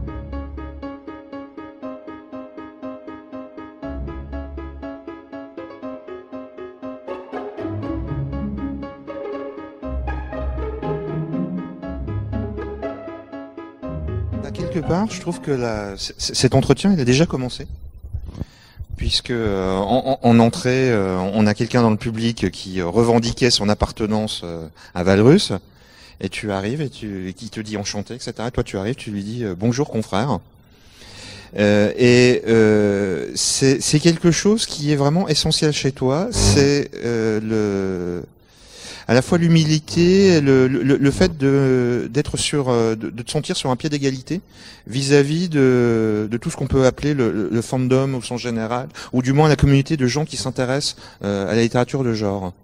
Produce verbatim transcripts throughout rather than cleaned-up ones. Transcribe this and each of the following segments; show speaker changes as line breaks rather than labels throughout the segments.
Quelque part, je trouve que la, cet entretien, il a déjà commencé, puisque euh, en, en entrée, euh, on a quelqu'un dans le public qui revendiquait son appartenance euh, à Valrus, et tu arrives et tu, et qui te dit enchanté, et cetera. Et toi, tu arrives, tu lui dis euh, bonjour confrère. Euh, et euh, c'est quelque chose qui est vraiment essentiel chez toi, c'est euh, le à la fois l'humilité, le, le, le fait de d'être sur, de, de te sentir sur un pied d'égalité vis-à-vis de, de tout ce qu'on peut appeler le, le fandom au sens général, ou du moins la communauté de gens qui s'intéressent euh, à la littérature de genre.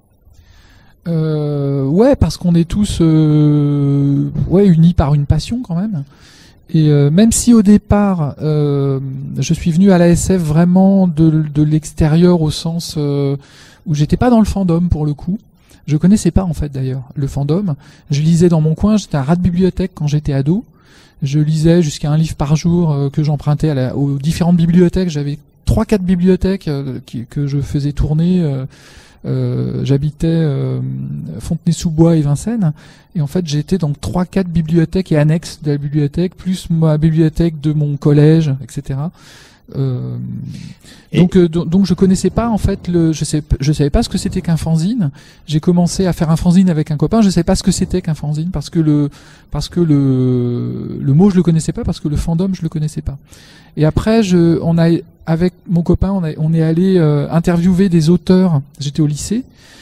Euh, ouais, parce qu'on est tous euh, ouais unis par une passion quand même. Et euh, même si au départ, euh, je suis venu à l'A S F vraiment de, de l'extérieur au sens euh, où j'étais pas dans le fandom pour le coup. Je connaissais pas en fait d'ailleurs le fandom. Je lisais dans mon coin, j'étais un rat de bibliothèque quand j'étais ado. Je lisais jusqu'à un livre par jour euh, que j'empruntais à la, aux différentes bibliothèques. J'avais trois, quatre bibliothèques euh, qui, que je faisais tourner. Euh, euh, J'habitais euh, Fontenay-sous-Bois et Vincennes. Et en fait, j'étais dans trois, quatre bibliothèques et annexes de la bibliothèque, plus ma bibliothèque de mon collège, et cetera. Euh, donc, euh, donc je connaissais pas en fait le, je sais, je savais pas ce que c'était qu'un fanzine. J'ai commencé à faire un fanzine avec un copain. Je savais pas ce que c'était qu'un fanzine parce que le, parce que le, le mot je le connaissais pas, parce que le fandom je le connaissais pas. Et après, je, on a avec mon copain, on, a, on est allé euh, interviewer des auteurs. J'étais au lycée.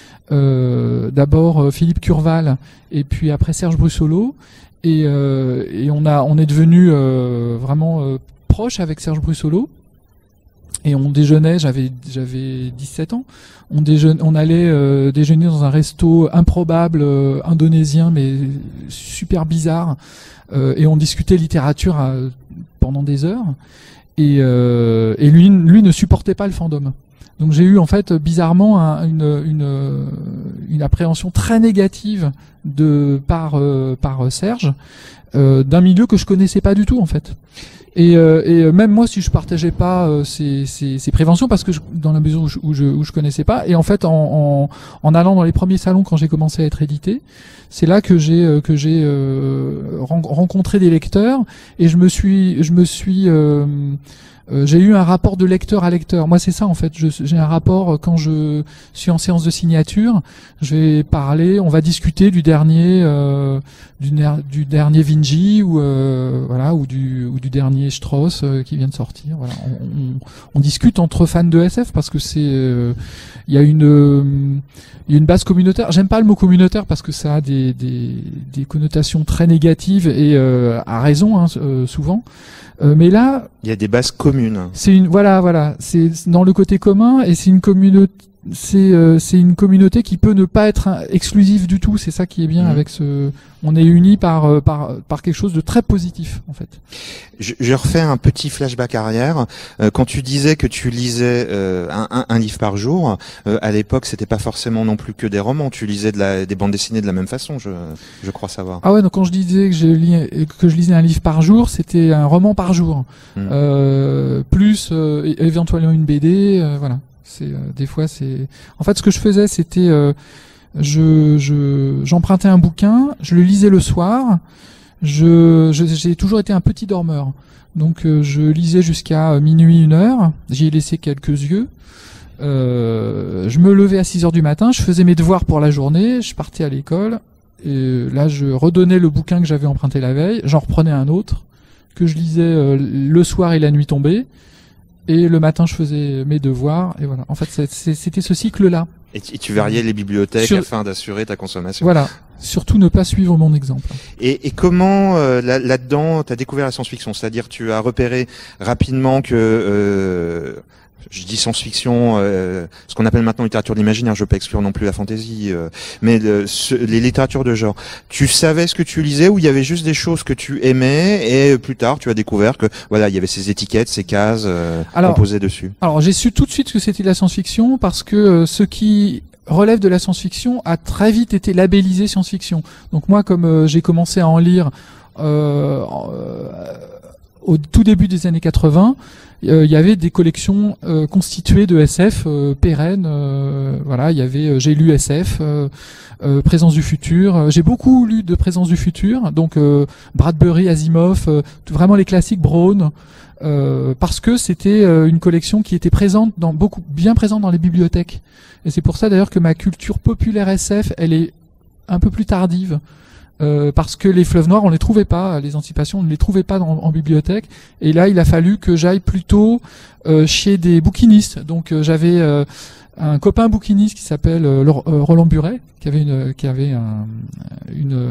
Euh, D'abord euh, Philippe Curval et puis après Serge Brussolo. Et, euh, et on a, on est devenu euh, vraiment euh, proche avec Serge Brussolo. Et on déjeunait, j'avais j'avais dix-sept ans. On déjeunait, on allait euh, déjeuner dans un resto improbable euh, indonésien mais super bizarre euh, et on discutait littérature à, pendant des heures. Et, euh, et lui lui ne supportait pas le fandom. Donc j'ai eu en fait bizarrement un, une, une une appréhension très négative de par euh, par Serge euh, d'un milieu que je connaissais pas du tout en fait. Et, euh, et même moi, si je partageais pas euh, ces, ces, ces préventions, parce que je, dans la mesure où je, où je où je connaissais pas, et en fait, en, en, en allant dans les premiers salons quand j'ai commencé à être édité, c'est là que j'ai euh, que j'ai euh, rencontré des lecteurs, et je me suis je me suis euh, Euh, j'ai eu un rapport de lecteur à lecteur. Moi, c'est ça en fait. J'ai un rapport quand je suis en séance de signature. Je vais parler, on va discuter du dernier, euh, du, du dernier Vinci ou euh, voilà, ou du ou du dernier Strauss euh, qui vient de sortir. Voilà, on, on, on discute entre fans de S F parce que c'est, il euh, y a une, il euh, y a une base communautaire. J'aime pas le mot communautaire parce que ça a des des, des connotations très négatives et euh, à raison hein, euh, souvent. Euh, mais là,
il y a des bases communes.
C'est une voilà voilà, c'est dans le côté commun et c'est une communauté c'est euh, c'est une communauté qui peut ne pas être exclusive du tout, c'est ça qui est bien mmh. avec ce on est unis par par par quelque chose de très positif en fait.
Je, je refais un petit flashback arrière. Euh, quand tu disais que tu lisais euh, un, un, un livre par jour, euh, à l'époque, c'était pas forcément non plus que des romans. Tu lisais de la, des bandes dessinées de la même façon, je, je crois savoir.
Ah ouais, donc quand je disais que je lis, que je lisais un livre par jour, c'était un roman par jour, mmh. euh, plus euh, éventuellement une B D, euh, voilà. C'est euh, des fois c'est. En fait, ce que je faisais, c'était euh, je je j'empruntais un bouquin, je le lisais le soir. Je j'ai toujours été un petit dormeur, donc euh, je lisais jusqu'à minuit, une heure. J'y ai laissé quelques yeux. Euh, je me levais à six heures du matin, je faisais mes devoirs pour la journée, je partais à l'école. Et là, je redonnais le bouquin que j'avais emprunté la veille, j'en reprenais un autre que je lisais euh, le soir et la nuit tombée. Et le matin, je faisais mes devoirs, et voilà. En fait, c'était ce cycle-là.
Et tu variais les bibliothèques
Sur...
afin d'assurer ta consommation.
Voilà. Surtout ne pas suivre mon exemple.
Et, et comment, euh, là-dedans, là tu as découvert la science-fiction? C'est-à-dire, tu as repéré rapidement que... Euh, je dis science-fiction, euh, ce qu'on appelle maintenant littérature de l'imaginaire, je peux exclure non plus la fantaisie, euh, mais le, ce, les littératures de genre. Tu savais ce que tu lisais ou il y avait juste des choses que tu aimais et plus tard tu as découvert que voilà il y avait ces étiquettes, ces cases euh, alors, composées dessus.
Alors j'ai su tout de suite que c'était de la science-fiction parce que euh, ce qui relève de la science-fiction a très vite été labellisé science-fiction. Donc moi comme euh, j'ai commencé à en lire euh, euh, au tout début des années quatre-vingts, euh, il y avait des collections euh, constituées de S F euh, pérennes. Euh, voilà, il y avait euh, j'ai lu S F, euh, euh, Présence du futur. Euh, j'ai beaucoup lu de Présence du futur, donc euh, Bradbury, Asimov, euh, vraiment les classiques, Brown, euh, parce que c'était euh, une collection qui était présente dans beaucoup, bien présente dans les bibliothèques. Et c'est pour ça d'ailleurs que ma culture populaire S F, elle est un peu plus tardive. Euh, parce que les fleuves noirs, on les trouvait pas, les anticipations, on ne les trouvait pas dans, en bibliothèque. Et là, il a fallu que j'aille plutôt euh, chez des bouquinistes. Donc, euh, j'avais euh, un copain bouquiniste qui s'appelle euh, Roland Buret, qui avait une, qui avait un, une,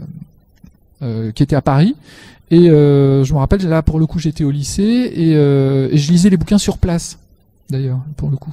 euh, qui était à Paris. Et euh, je me rappelle, là, pour le coup, j'étais au lycée et, euh, et je lisais les bouquins sur place, d'ailleurs, pour le coup.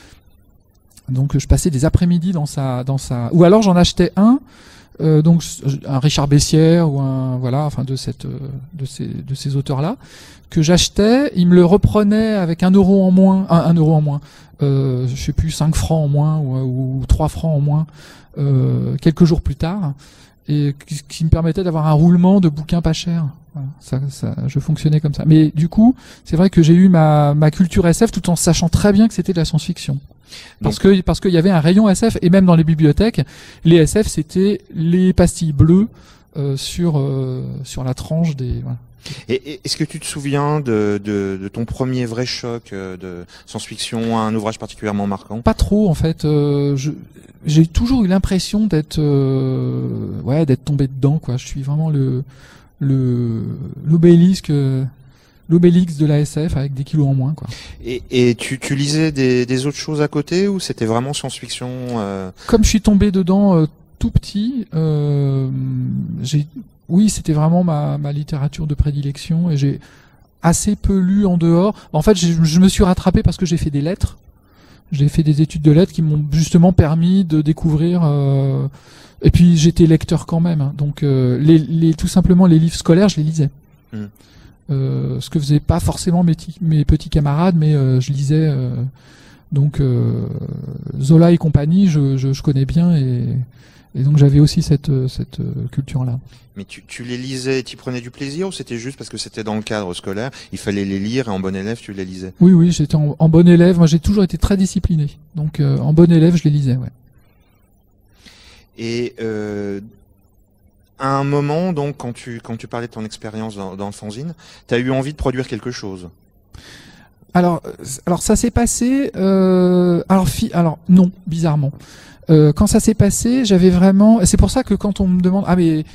Donc, je passais des après-midi dans sa, dans sa, ou alors j'en achetais un. Euh, donc un Richard Bessières ou un voilà enfin de cette de ces de ces auteurs là que j'achetais, il me le reprenait avec un euro en moins un, un euro en moins euh, je sais plus cinq francs en moins ou, ou trois francs en moins euh, quelques jours plus tard, et qui, qui me permettait d'avoir un roulement de bouquins pas chers. Voilà, ça, ça, je fonctionnais comme ça. Mais du coup, c'est vrai que j'ai eu ma ma culture S F tout en sachant très bien que c'était de la science-fiction. Parce que parce qu'il y avait un rayon S F, et même dans les bibliothèques, les S F c'était les pastilles bleues euh, sur euh, sur la tranche des. Voilà.
Et, et est-ce que tu te souviens de, de, de ton premier vrai choc euh, de science-fiction, un ouvrage particulièrement marquant?
Pas trop en fait. Euh, je, j'ai toujours eu l'impression d'être euh, ouais d'être tombé dedans quoi. Je suis vraiment le le l'obélisque. Euh, L'Obélix de la S F avec des kilos en moins, quoi.
Et, et tu, tu lisais des, des autres choses à côté, ou c'était vraiment science-fiction euh...
Comme je suis tombé dedans euh, tout petit, euh, j'ai, oui, c'était vraiment ma, ma littérature de prédilection, et j'ai assez peu lu en dehors. En fait, je, je me suis rattrapé parce que j'ai fait des lettres. J'ai fait des études de lettres qui m'ont justement permis de découvrir. Euh, et puis j'étais lecteur quand même, hein, donc euh, les, les, tout simplement les livres scolaires, je les lisais. Mmh. Euh, ce que faisaient pas forcément mes, mes petits camarades, mais euh, je lisais euh, donc euh, Zola et compagnie, je, je, je connais bien, et, et donc j'avais aussi cette, cette culture-là.
Mais tu, tu les lisais et tu prenais du plaisir, ou c'était juste parce que c'était dans le cadre scolaire, il fallait les lire et en bon élève tu les lisais?
Oui, oui, j'étais en, en bon élève. Moi, j'ai toujours été très discipliné, donc euh, en bon élève, je les lisais, ouais.
Et euh, à un moment, donc, quand tu quand tu parlais de ton expérience dans, dans le fanzine, t'as eu envie de produire quelque chose?
Alors, alors ça s'est passé. Euh, alors, fi, alors non, bizarrement. Euh, quand ça s'est passé, j'avais vraiment. Et c'est pour ça que quand on me demande, ah mais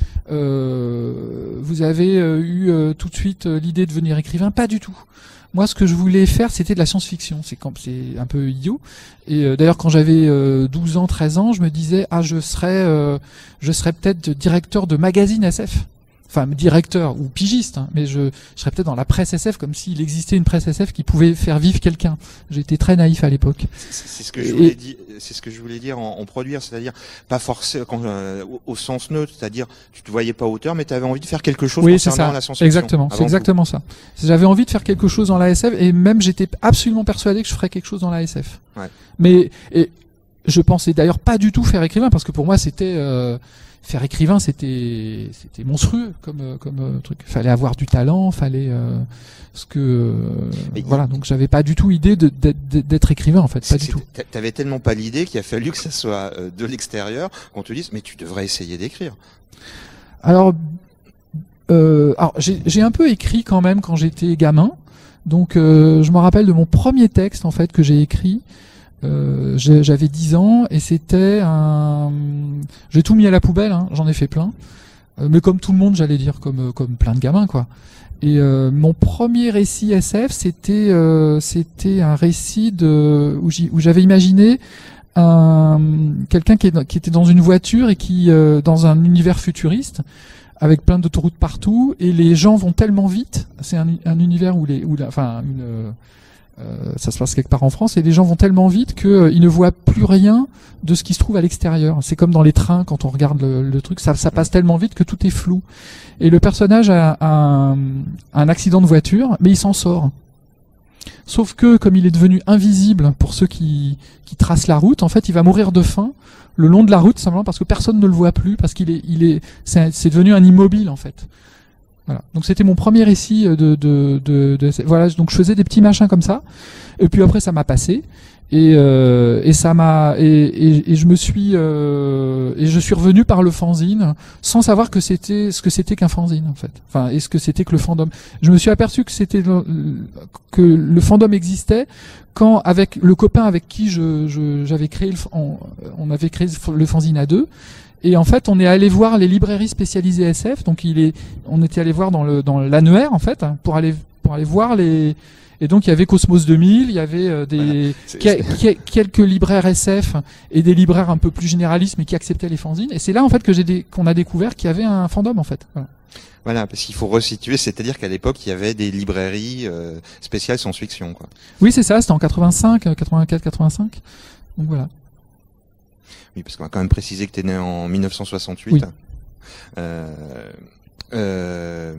euh, vous avez eu euh, tout de suite euh, l'idée de devenir écrivain? Pas du tout. Moi, ce que je voulais faire, c'était de la science-fiction. C'est quand c'est un peu idiot. Et euh, d'ailleurs, quand j'avais euh, douze ans, treize ans, je me disais, ah, je serais, euh, je serais peut-être directeur de magazine S F. Enfin, directeur ou pigiste, hein, mais je, je serais peut-être dans la presse S F, comme s'il existait une presse S F qui pouvait faire vivre quelqu'un. J'étais très naïf à l'époque.
C'est, c'est ce que je voulais dire. C'est ce que je voulais dire en, en produire, c'est-à-dire pas forcément euh, au, au sens neutre, c'est-à-dire tu te voyais pas auteur, mais tu avais envie de faire quelque chose
oui,
concernant la science-fiction.
Exactement, c'est exactement tout. ça. J'avais envie de faire quelque chose dans la S F, et même j'étais absolument persuadé que je ferais quelque chose dans la S F.
Ouais.
Mais et je pensais d'ailleurs pas du tout faire écrivain, parce que pour moi c'était euh, faire écrivain, c'était c'était monstrueux comme comme euh, truc. Fallait avoir du talent, fallait euh, ce que euh, voilà. Donc j'avais pas du tout idée de, de, de d'être écrivain en fait, pas du tout.
T'avais tellement pas l'idée qu'il a fallu que ça soit euh, de l'extérieur qu'on te dise mais tu devrais essayer d'écrire.
Alors euh, alors j'ai j'ai un peu écrit quand même quand j'étais gamin. Donc euh, je me rappelle de mon premier texte en fait que j'ai écrit. Euh, j'avais dix ans, et c'était un. J'ai tout mis à la poubelle, hein, j'en ai fait plein, euh, mais comme tout le monde, j'allais dire, comme comme plein de gamins, quoi. Et euh, mon premier récit S F, c'était euh, c'était un récit de où j'avais imaginé un quelqu'un qui, qui était dans une voiture et qui euh, dans un univers futuriste avec plein d'autoroutes partout, et les gens vont tellement vite. C'est un, un univers où les où la, enfin une euh, Euh, ça se passe quelque part en France, et les gens vont tellement vite qu'ils euh, ne voient plus rien de ce qui se trouve à l'extérieur. C'est comme dans les trains, quand on regarde le, le truc, ça, ça passe tellement vite que tout est flou. Et le personnage a, a un, un accident de voiture, mais il s'en sort. Sauf que, comme il est devenu invisible pour ceux qui, qui tracent la route, en fait, il va mourir de faim le long de la route, simplement parce que personne ne le voit plus, parce qu'il est, il est, c'est, c'est devenu un immobile, en fait. Voilà. Donc c'était mon premier récit de, de, de, de, de voilà. Donc je faisais des petits machins comme ça. Et puis après ça m'a passé. Et, euh, et ça m'a et, et, et je me suis euh, et je suis revenu par le fanzine sans savoir que c'était ce que c'était qu'un fanzine en fait. Enfin, est-ce que c'était que le fandom. Je me suis aperçu que c'était le, que le fandom existait quand avec le copain avec qui je, je j'avais créé le, on, on avait créé le fanzine à deux. Et en fait, on est allé voir les librairies spécialisées S F. Donc il est, on était allé voir dans le dans l'annuaire en fait pour aller pour aller voir les. Et donc il y avait Cosmos deux mille, il y avait euh, des voilà, que, quelques libraires S F et des libraires un peu plus généralistes mais qui acceptaient les fanzines. Et c'est là en fait que j'ai des, qu'on a découvert qu'il y avait un fandom en fait. Voilà,
voilà parce qu'il faut resituer, c'est-à-dire qu'à l'époque il y avait des librairies euh, spéciales science-fiction, quoi.
Oui, c'est ça, c'était en quatre-vingt-cinq, quatre-vingt-quatre, quatre-vingt-cinq. Donc voilà.
Oui, parce qu'on va quand même préciser que tu es né en mille neuf cent soixante-huit.
Oui.
Euh, euh,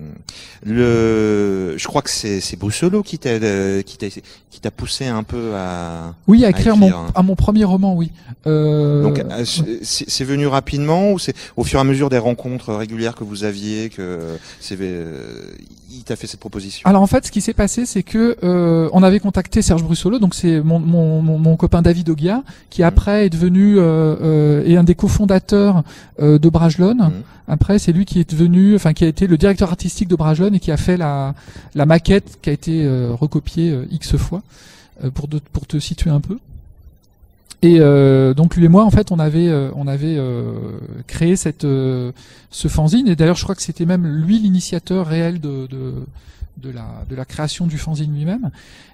le, je crois que c'est, c'est Brusselot qui t'a, euh, qui t'a, qui t'a poussé un peu à.
Oui, à écrire, à écrire mon, à mon premier roman, oui. Euh,
Donc, euh, c'est, c'est venu rapidement ou c'est au fur et à mesure des rencontres régulières que vous aviez que c'est, euh, il t'a fait cette proposition?
Alors en fait, ce qui s'est passé, c'est que euh, on avait contacté Serge Brusselot, donc c'est mon, mon, mon, mon copain David Ogia, qui après est devenu euh, euh, est un des cofondateurs euh, de Brajlon. Mmh. Après, c'est lui qui est devenu, enfin qui a été le directeur artistique de Brajlon et qui a fait la la maquette qui a été euh, recopiée euh, X fois euh, pour de, pour te situer un peu. Et euh, donc lui et moi, en fait, on avait euh, on avait euh, créé cette euh, ce fanzine. Et d'ailleurs, je crois que c'était même lui l'initiateur réel de de de la de la création du fanzine lui-même.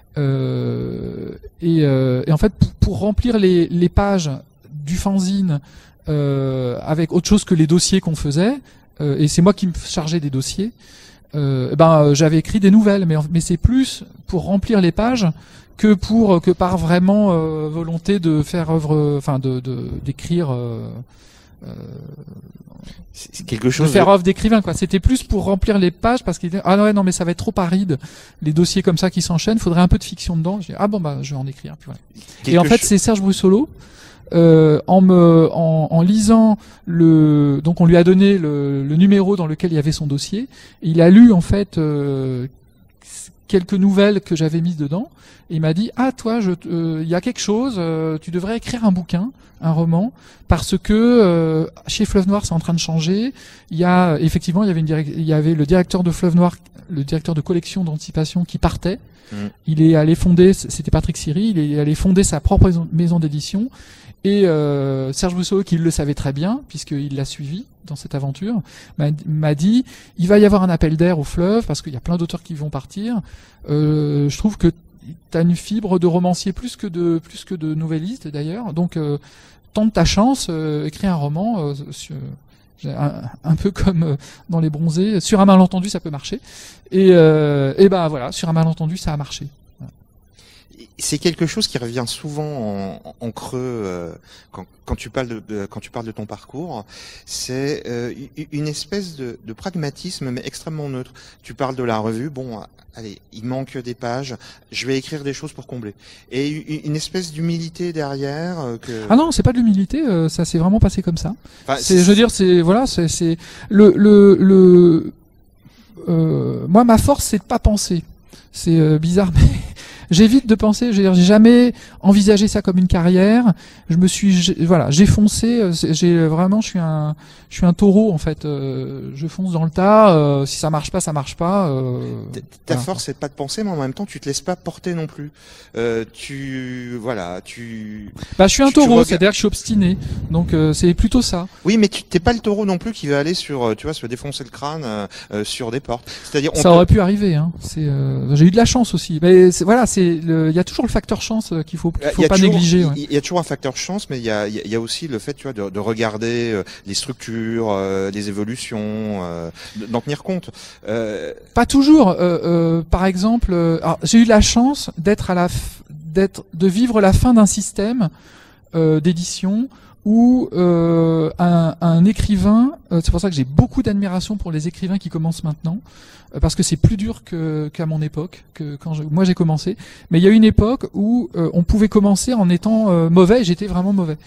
Euh, et, euh, et en fait, pour, pour remplir les les pages du fanzine euh, avec autre chose que les dossiers qu'on faisait, euh, et c'est moi qui me chargeais des dossiers. Euh, ben j'avais écrit des nouvelles, mais mais c'est plus pour remplir les pages que pour que par vraiment euh, volonté de faire œuvre, enfin de de d'écrire. Euh, euh,
c'est quelque chose.
De faire œuvre d'écrivain, quoi. C'était plus pour remplir les pages parce qu'il ah ouais non mais ça va être trop aride, les dossiers comme ça qui s'enchaînent. Faudrait un peu de fiction dedans. Je dis, ah bon bah je vais en écrire. Puis voilà. Et en fait c'est Serge Brusselot. Euh, en me en, en lisant le donc on lui a donné le, le numéro dans lequel il y avait son dossier. Il a lu en fait euh, quelques nouvelles que j'avais mises dedans. Et il m'a dit ah toi je il euh, y a quelque chose, euh, tu devrais écrire un bouquin, un roman, parce que euh, chez Fleuve Noir c'est en train de changer. Il y a effectivement il y avait une direct, il y avait le directeur de Fleuve Noir, le directeur de collection d'Anticipation qui partait. Mmh. Il est allé fonder, c'était Patrick Siri, il est allé fonder sa propre maison d'édition. Et euh, Serge Brusselot, qui le savait très bien, puisqu'il l'a suivi dans cette aventure, m'a, m'a dit il va y avoir un appel d'air au Fleuve, parce qu'il y a plein d'auteurs qui vont partir. Euh, je trouve que tu as une fibre de romancier plus que de plus que de novelliste d'ailleurs. Donc euh, tente ta chance, euh, écris un roman, euh, sur, un, un peu comme euh, dans Les Bronzés. Sur un malentendu, ça peut marcher. Et, euh, et ben voilà, sur un malentendu, ça a marché.
C'est quelque chose qui revient souvent en, en creux euh, quand, quand tu parles de, de quand tu parles de ton parcours. C'est euh, une espèce de, de pragmatisme mais extrêmement neutre. Tu parles de la revue, bon, allez, il manque des pages, je vais écrire des choses pour combler. Et une espèce d'humilité derrière. Euh, que...
Ah non, c'est pas de l'humilité, euh, ça s'est vraiment passé comme ça. Enfin, c'est, c'est, je veux dire, c'est voilà, c'est, c'est le le le. Euh, moi, ma force, c'est de pas penser. C'est euh, bizarre, mais j'évite de penser. Je veux dire, j'ai jamais envisagé ça comme une carrière. Je me suis, j'ai, voilà, j'ai foncé. J'ai vraiment, je suis un, je suis un taureau en fait. Euh, je fonce dans le tas. Euh, si ça marche pas, ça marche pas. Euh,
Ta voilà. force, c'est de pas de penser, mais en même temps, tu te laisses pas porter non plus. Euh, tu, voilà, tu.
Bah, je suis un tu, taureau, tu regardes... c'est-à-dire que je suis obstiné. Donc, euh, c'est plutôt ça.
Oui, mais tu t'es pas le taureau non plus qui va aller sur, tu vois, se défoncer le crâne euh, sur des portes. C'est-à-dire, on
ça
peut...
aurait pu arriver. Hein. C'est, euh, j'ai eu de la chance aussi. Mais c'est, voilà, c'est, il y a toujours le facteur chance qu'il faut, qu'il faut pas
toujours,
négliger.
Il
ouais.
y a toujours un facteur chance, mais il y a, il y a aussi le fait, tu vois, de, de regarder euh, les structures, euh, les évolutions, euh, d'en tenir compte. Euh...
Pas toujours. Euh, euh, par exemple, euh, alors, j'ai eu la chance d'être à la, f... d'être, de vivre la fin d'un système euh, d'édition où euh, un, un écrivain, euh, c'est pour ça que j'ai beaucoup d'admiration pour les écrivains qui commencent maintenant, euh, parce que c'est plus dur que qu'à mon époque, que quand je, moi j'ai commencé. Mais il y a une époque où euh, on pouvait commencer en étant euh, mauvais, et j'étais vraiment mauvais.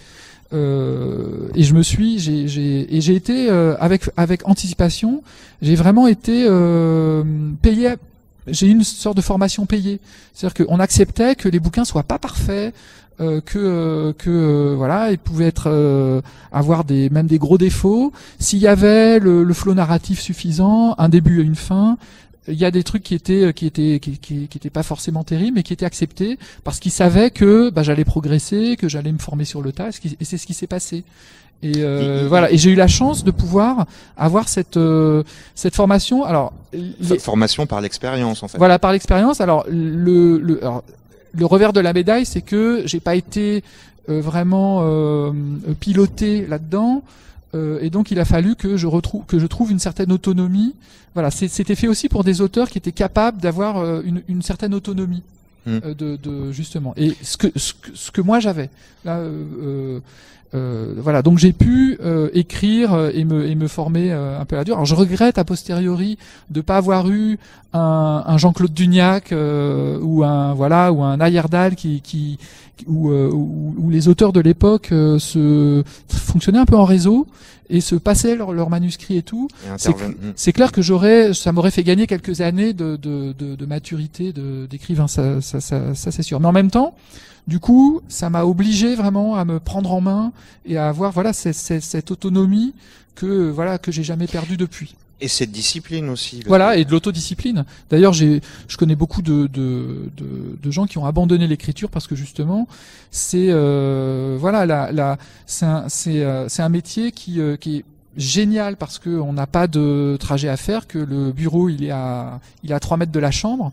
Euh, et je me suis, j'ai, j'ai, et j'ai été euh, avec avec anticipation. J'ai vraiment été euh, payé. J'ai eu une sorte de formation payée, c'est-à-dire qu'on acceptait que les bouquins soient pas parfaits, euh, que euh, que euh, voilà, ils pouvaient être euh, avoir des même des gros défauts. S'il y avait le, le flot narratif suffisant, un début et une fin. Il y a des trucs qui étaient qui étaient qui, qui, qui étaient pas forcément terribles, mais qui étaient acceptés parce qu'ils savaient que bah, j'allais progresser, que j'allais me former sur le tas, et c'est ce qui s'est passé. Et euh, voilà. Et j'ai eu la chance de pouvoir avoir cette euh, cette formation. Alors
les... formation par l'expérience en fait.
Voilà, par l'expérience. Alors le le alors, le revers de la médaille, c'est que j'ai pas été euh, vraiment euh, piloté là-dedans. Euh, et donc il a fallu que je retrouve que je trouve une certaine autonomie. Voilà, c'était fait aussi pour des auteurs qui étaient capables d'avoir euh, une, une certaine autonomie mmh. euh, de, de justement. Et ce que ce que, ce que moi j'avais là, euh, euh, voilà. Donc j'ai pu euh, écrire et me et me former euh, un peu à la dure. Alors je regrette a posteriori de pas avoir eu un, un Jean-Claude Dugnac euh, ou un voilà ou un Ayerdal qui qui où, euh, où, où les auteurs de l'époque euh, se fonctionnaient un peu en réseau et se passaient leurs leur manuscrits et tout. C'est c'est clair que j'aurais, ça m'aurait fait gagner quelques années de, de, de, de maturité de, d'écrivain, ça, ça, ça, ça c'est sûr. Mais en même temps, du coup, ça m'a obligé vraiment à me prendre en main et à avoir voilà cette, cette, cette autonomie que voilà que j'ai jamais perdue depuis.
Et cette discipline aussi.
Voilà, et de l'autodiscipline. D'ailleurs, j'ai, je connais beaucoup de, de, de, de gens qui ont abandonné l'écriture parce que justement, c'est, euh, voilà, la, la, c'est un, c'est, euh, c'est un métier qui, euh, qui est génial parce que on n'a pas de trajet à faire, que le bureau il est à, il est à trois mètres de la chambre.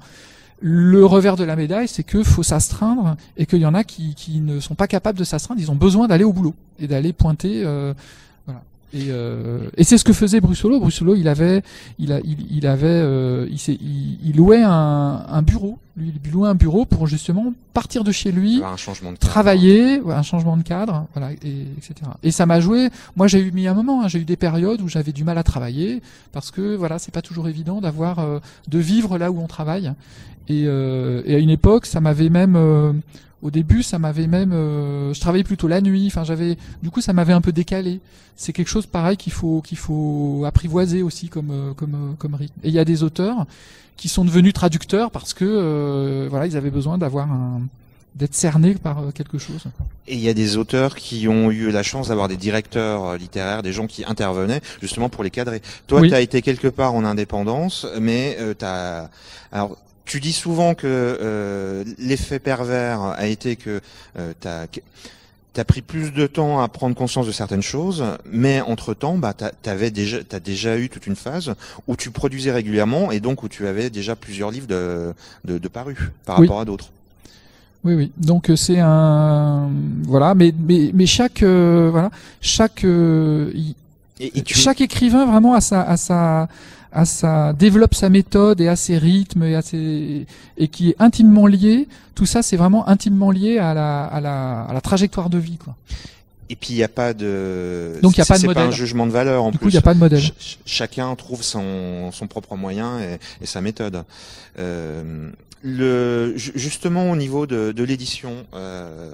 Le revers de la médaille, c'est que faut s'astreindre et qu'il y en a qui, qui ne sont pas capables de s'astreindre. Ils ont besoin d'aller au boulot et d'aller pointer. Euh, voilà. Et, euh, et c'est ce que faisait Brussolo. Brussolo, il avait, il a, il, il avait, euh, il, il, il louait un, un bureau. Lui, il louait un bureau pour justement partir de chez lui,
un changement de cadre.
Travailler, ouais, un changement de cadre, voilà, et, etc. Et ça m'a joué. Moi, j'ai eu mis un moment. Hein, j'ai eu des périodes où j'avais du mal à travailler parce que voilà, c'est pas toujours évident d'avoir, euh, de vivre là où on travaille. Et, euh, et à une époque, ça m'avait même euh, au début, ça m'avait même, euh, je travaillais plutôt la nuit. Enfin, j'avais, du coup, ça m'avait un peu décalé. C'est quelque chose pareil qu'il faut qu'il faut apprivoiser aussi comme comme comme rythme. Et il y a des auteurs qui sont devenus traducteurs parce que euh, voilà, ils avaient besoin d'avoir un d'être cernés par quelque chose.
Et il y a des auteurs qui ont eu la chance d'avoir des directeurs littéraires, des gens qui intervenaient justement pour les cadrer. Toi, oui. Tu as été quelque part en indépendance, mais euh, t'as alors. Tu dis souvent que euh, l'effet pervers a été que euh, t'as t'as pris plus de temps à prendre conscience de certaines choses, mais entre temps, bah t'as, t'avais déjà t'as déjà eu toute une phase où tu produisais régulièrement et donc où tu avais déjà plusieurs livres de de, de parus par
oui.
rapport à d'autres.
Oui, oui. Donc c'est un voilà, mais mais mais chaque euh, voilà chaque euh, y... et, et tu... chaque écrivain vraiment a sa a sa à sa développe sa méthode et à ses rythmes et à ses et qui est intimement lié. Tout ça, c'est vraiment intimement lié à la à la à la trajectoire de vie, quoi.
Et puis il n'y a pas de
donc il y a pas de
c'est
modèle.
Pas un jugement de valeur en
du
plus.
coup, il n'y a pas de modèle.
Ch- chacun trouve son son propre moyen et, et sa méthode. Euh, le justement au niveau de de l'édition. Euh,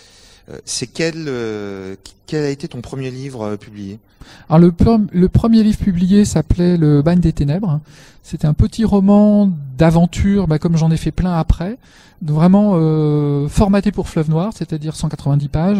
C'est quel euh, quel a été ton premier livre euh, publié?
Alors le, le premier livre publié s'appelait Le Bagne des Ténèbres. C'était un petit roman d'aventure, bah, comme j'en ai fait plein après, vraiment euh, formaté pour Fleuve Noir, c'est-à-dire cent quatre-vingt-dix pages.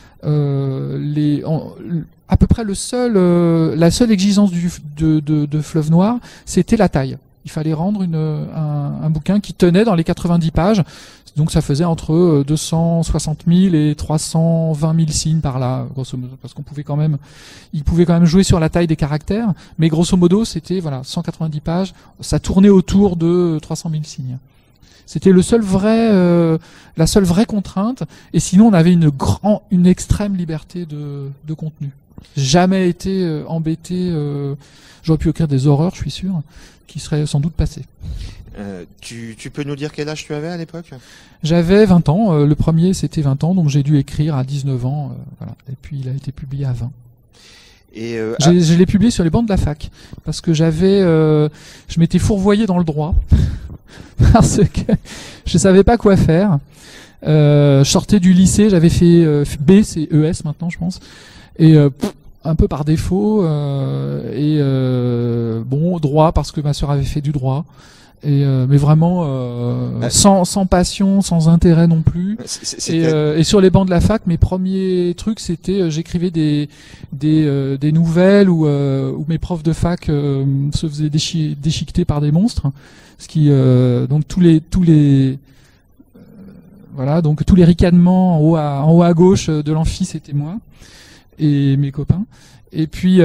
Euh, les, en, à peu près le seul, euh, la seule exigence du, de, de, de Fleuve Noir, c'était la taille. Il fallait rendre une, un, un bouquin qui tenait dans les quatre-vingt-dix pages. Donc ça faisait entre deux cent soixante mille et trois cent vingt mille signes par là, grosso modo, parce qu'on pouvait quand même, il pouvait quand même jouer sur la taille des caractères, mais grosso modo c'était voilà cent quatre-vingt-dix pages, ça tournait autour de trois cent mille signes. C'était le seul vrai, euh, la seule vraie contrainte, et sinon on avait une grand, une extrême liberté de, de contenu. Jamais été euh, embêté, euh, j'aurais pu écrire des horreurs, je suis sûr, qui seraient sans doute passées.
Euh, tu, tu peux nous dire quel âge tu avais à l'époque?
J'avais vingt ans, euh, le premier c'était vingt ans, donc j'ai dû écrire à dix-neuf ans, euh, voilà. Et puis il a été publié à vingt.
Et euh,
j'ai, je l'ai publié sur les bancs de la fac, parce que j'avais, euh, je m'étais fourvoyé dans le droit, parce que je savais pas quoi faire. Euh, je sortais du lycée, j'avais fait euh, B, c'est E S maintenant, je pense. Et euh, pff, un peu par défaut. Euh, et euh, bon, droit parce que ma sœur avait fait du droit. Et euh, mais vraiment euh,
Ouais.
sans sans passion, sans intérêt non plus.
C'est- c'est-
Et,
c'était-
euh, et sur les bancs de la fac, mes premiers trucs, c'était euh, j'écrivais des des euh, des nouvelles où euh, où mes profs de fac euh, se faisaient déchi- déchiqueter par des monstres. Ce qui euh, donc tous les tous les euh, voilà donc tous les ricanements en haut à en haut à gauche de l'amphi, c'était moi et mes copains. Et puis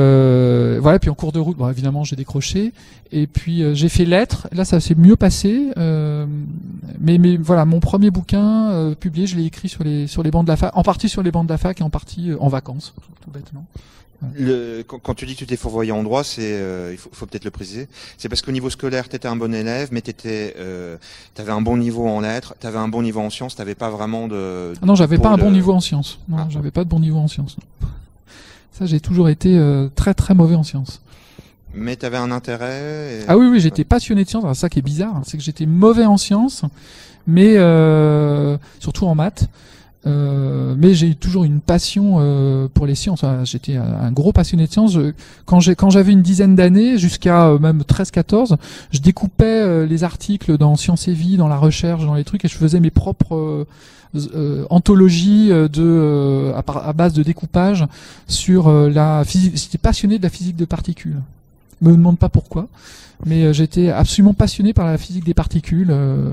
euh, voilà, puis en cours de route, bon évidemment j'ai décroché. Et puis euh, j'ai fait lettres. Là ça s'est mieux passé. Euh, mais mais voilà, mon premier bouquin euh, publié, je l'ai écrit sur les sur les bancs de la fac, en partie sur les bancs de la fac et en partie euh, en vacances, tout, tout bêtement.
Le, quand, quand tu dis que tu t'es fourvoyé en droit, c'est, euh, il faut, faut peut-être le préciser, c'est parce qu'au niveau scolaire, t'étais un bon élève, mais t'étais, euh, t'avais un bon niveau en lettres, t'avais un bon niveau en sciences, t'avais pas vraiment de.
Ah non, j'avais
pour
pas un
le-
bon niveau en sciences. Non,
Ah.
j'avais pas de bon niveau en sciences. Non. Ça, j'ai toujours été euh, très très mauvais en sciences.
Mais t'avais un intérêt. Et...
Ah oui, oui, j'étais passionné de sciences. Alors, ça qui est bizarre, c'est que j'étais mauvais en sciences, mais euh, surtout en maths. Euh, mais j'ai eu toujours une passion euh, pour les sciences. Enfin, j'étais un, un gros passionné de sciences. Je- quand j'ai quand j'avais une dizaine d'années, jusqu'à euh, même treize quatorze, je découpais euh, les articles dans Sciences et Vie, dans la recherche, dans les trucs, et je faisais mes propres euh, euh, anthologies euh, de euh, à, par- à base de découpage sur euh, la physique. J'étais passionné de la physique de particules. Me demande pas pourquoi, mais euh, j'étais absolument passionné par la physique des particules. Euh,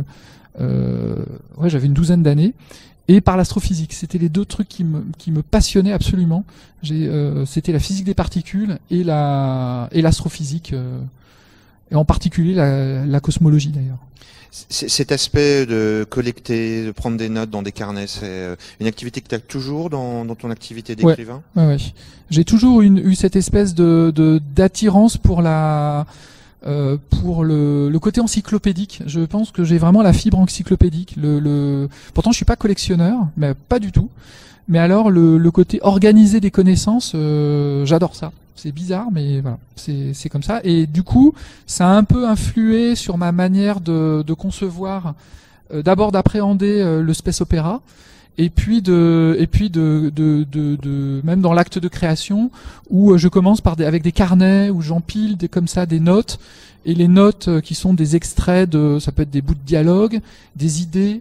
euh, ouais, j'avais une douzaine d'années. Et par l'astrophysique, c'était les deux trucs qui me qui me passionnaient absolument. J'ai, euh, c'était la physique des particules et la et l'astrophysique, euh, et en particulier la, la cosmologie d'ailleurs.
C- Cet aspect de collecter, de prendre des notes dans des carnets, c'est euh, une activité que tu as toujours dans, dans ton activité d'écrivain.
Ouais, ouais. J'ai toujours une, eu cette espèce de de- d'attirance pour la euh, pour le, le côté encyclopédique. Je pense que j'ai vraiment la fibre encyclopédique. Le, le... Pourtant, je suis pas collectionneur, mais pas du tout. Mais alors, le, le côté organiser des connaissances, euh, j'adore ça. C'est bizarre, mais voilà, c'est c'est comme ça. Et du coup, ça a un peu influé sur ma manière de, de concevoir, euh, d'abord d'appréhender euh, le space opéra. Et puis de, et puis de, de, de, de même dans l'acte de création où je commence par des, avec des carnets où j'empile des comme ça des notes et les notes euh, qui sont des extraits de, ça peut être des bouts de dialogue, des idées,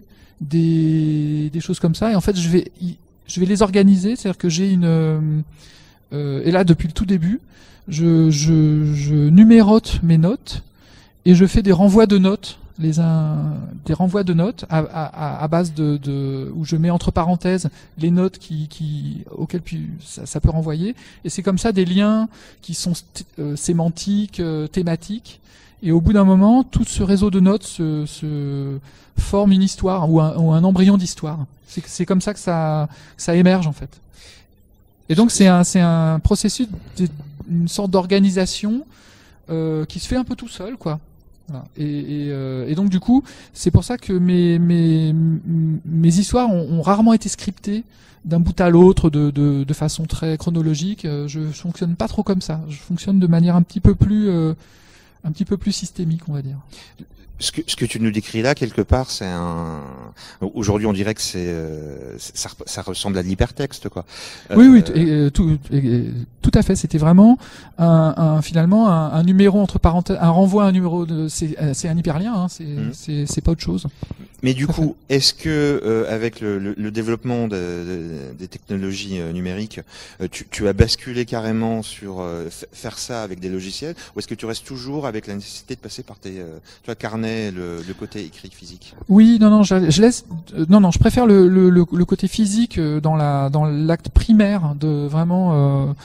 des, des choses comme ça. Et en fait, je vais, y- je vais les organiser, c'est-à-dire que j'ai une, euh, euh, et là depuis le tout début, je, je, je numérote mes notes et je fais des renvois de notes. Les uns, des renvois de notes à, à, à base de, de où je mets entre parenthèses les notes qui, qui auxquelles puis ça, ça peut renvoyer, et c'est comme ça des liens qui sont st- euh, sémantiques, euh, thématiques, et au bout d'un moment tout ce réseau de notes se, se forme une histoire ou un, ou un embryon d'histoire. C'est, c'est comme ça que ça, ça émerge en fait. Et donc c'est un, c'est un processus, de- une sorte d'organisation euh, qui se fait un peu tout seul, quoi. Voilà. Et, et, euh, et donc du coup, c'est pour ça que mes mes m- mes histoires ont, ont rarement été scriptées d'un bout à l'autre de, de de façon très chronologique. Euh, Je fonctionne pas trop comme ça. Je fonctionne de manière un petit peu plus euh, un petit peu plus systémique, on va dire.
Ce que, ce que tu nous décris là, quelque part, c'est un. Aujourd'hui, on dirait que c'est, euh, c'est- ça, ça ressemble à de l'hypertexte, quoi.
Oui,
Euh,
oui, t- et, euh, tout, et- et- tout à fait. C'était vraiment un, un finalement un, un numéro entre parenthèses, un renvoi à un numéro de. C'est, euh, c'est un hyperlien. Hein, c'est,
Mhm.
c'est, c'est pas autre chose.
Mais du
Tout à
coup, est-ce que euh, avec le, le, le développement de, de- des technologies euh, numériques, euh, tu, tu as basculé carrément sur euh, f- faire ça avec des logiciels, ou est-ce que tu restes toujours avec la nécessité de passer par tes euh, tu vois, carnets, le, le côté écrit physique?
Oui, non, non, je, je laisse. euh, non, non, je préfère le, le, le, le côté physique euh, dans la dans l'acte primaire de vraiment euh,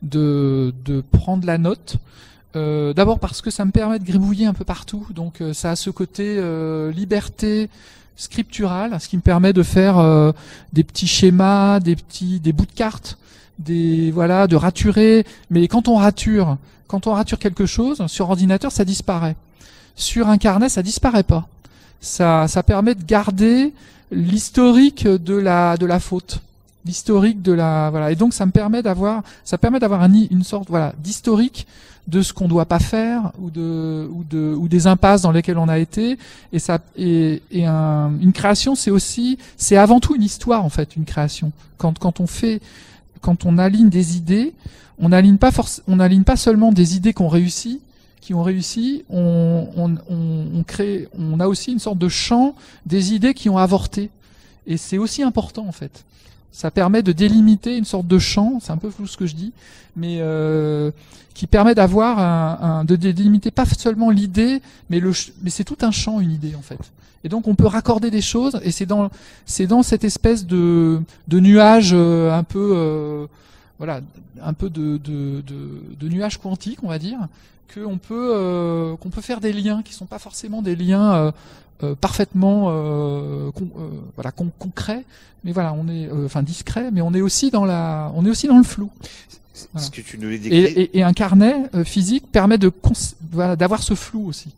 de de prendre la note. Euh, d'abord parce que ça me permet de gribouiller un peu partout, donc euh, ça a ce côté euh, liberté scripturale, ce qui me permet de faire euh, des petits schémas, des petits des bouts de cartes, des voilà, de raturer. Mais quand on rature, quand on rature quelque chose sur ordinateur, ça disparaît. Sur un carnet, ça disparaît pas. Ça ça permet de garder l'historique de la de la faute. l'historique de la voilà. Et donc ça me permet d'avoir, ça permet d'avoir un, une sorte voilà d'historique de ce qu'on doit pas faire ou de ou de ou des impasses dans lesquelles on a été. Et ça et, et un, une création, c'est aussi, c'est avant tout une histoire en fait, une création. Quand quand on fait, quand on aligne des idées, on aligne pas force, on aligne pas seulement des idées qu'on réussit. qui ont réussi, on, on, on, on crée, on a aussi une sorte de champ des idées qui ont avorté. Et c'est aussi important en fait. Ça permet de délimiter une sorte de champ, c'est un peu flou ce que je dis, mais euh, qui permet d'avoir un, un, de délimiter pas seulement l'idée, mais le, mais c'est tout un champ, une idée en fait. Et donc on peut raccorder des choses, et c'est dans, c'est dans cette espèce de, de nuage euh, un peu, euh, voilà, un peu de, de, de, de nuage quantique, on va dire, qu'on peut euh, qu'on peut faire des liens qui sont pas forcément des liens euh, euh, parfaitement euh, con, euh, voilà con, concrets, mais voilà on est euh, enfin discret, mais on est aussi dans la on est aussi dans le flou. Voilà.
Ce que tu nous décris...
et, et, et un carnet euh, physique permet de voilà, d'avoir ce flou aussi.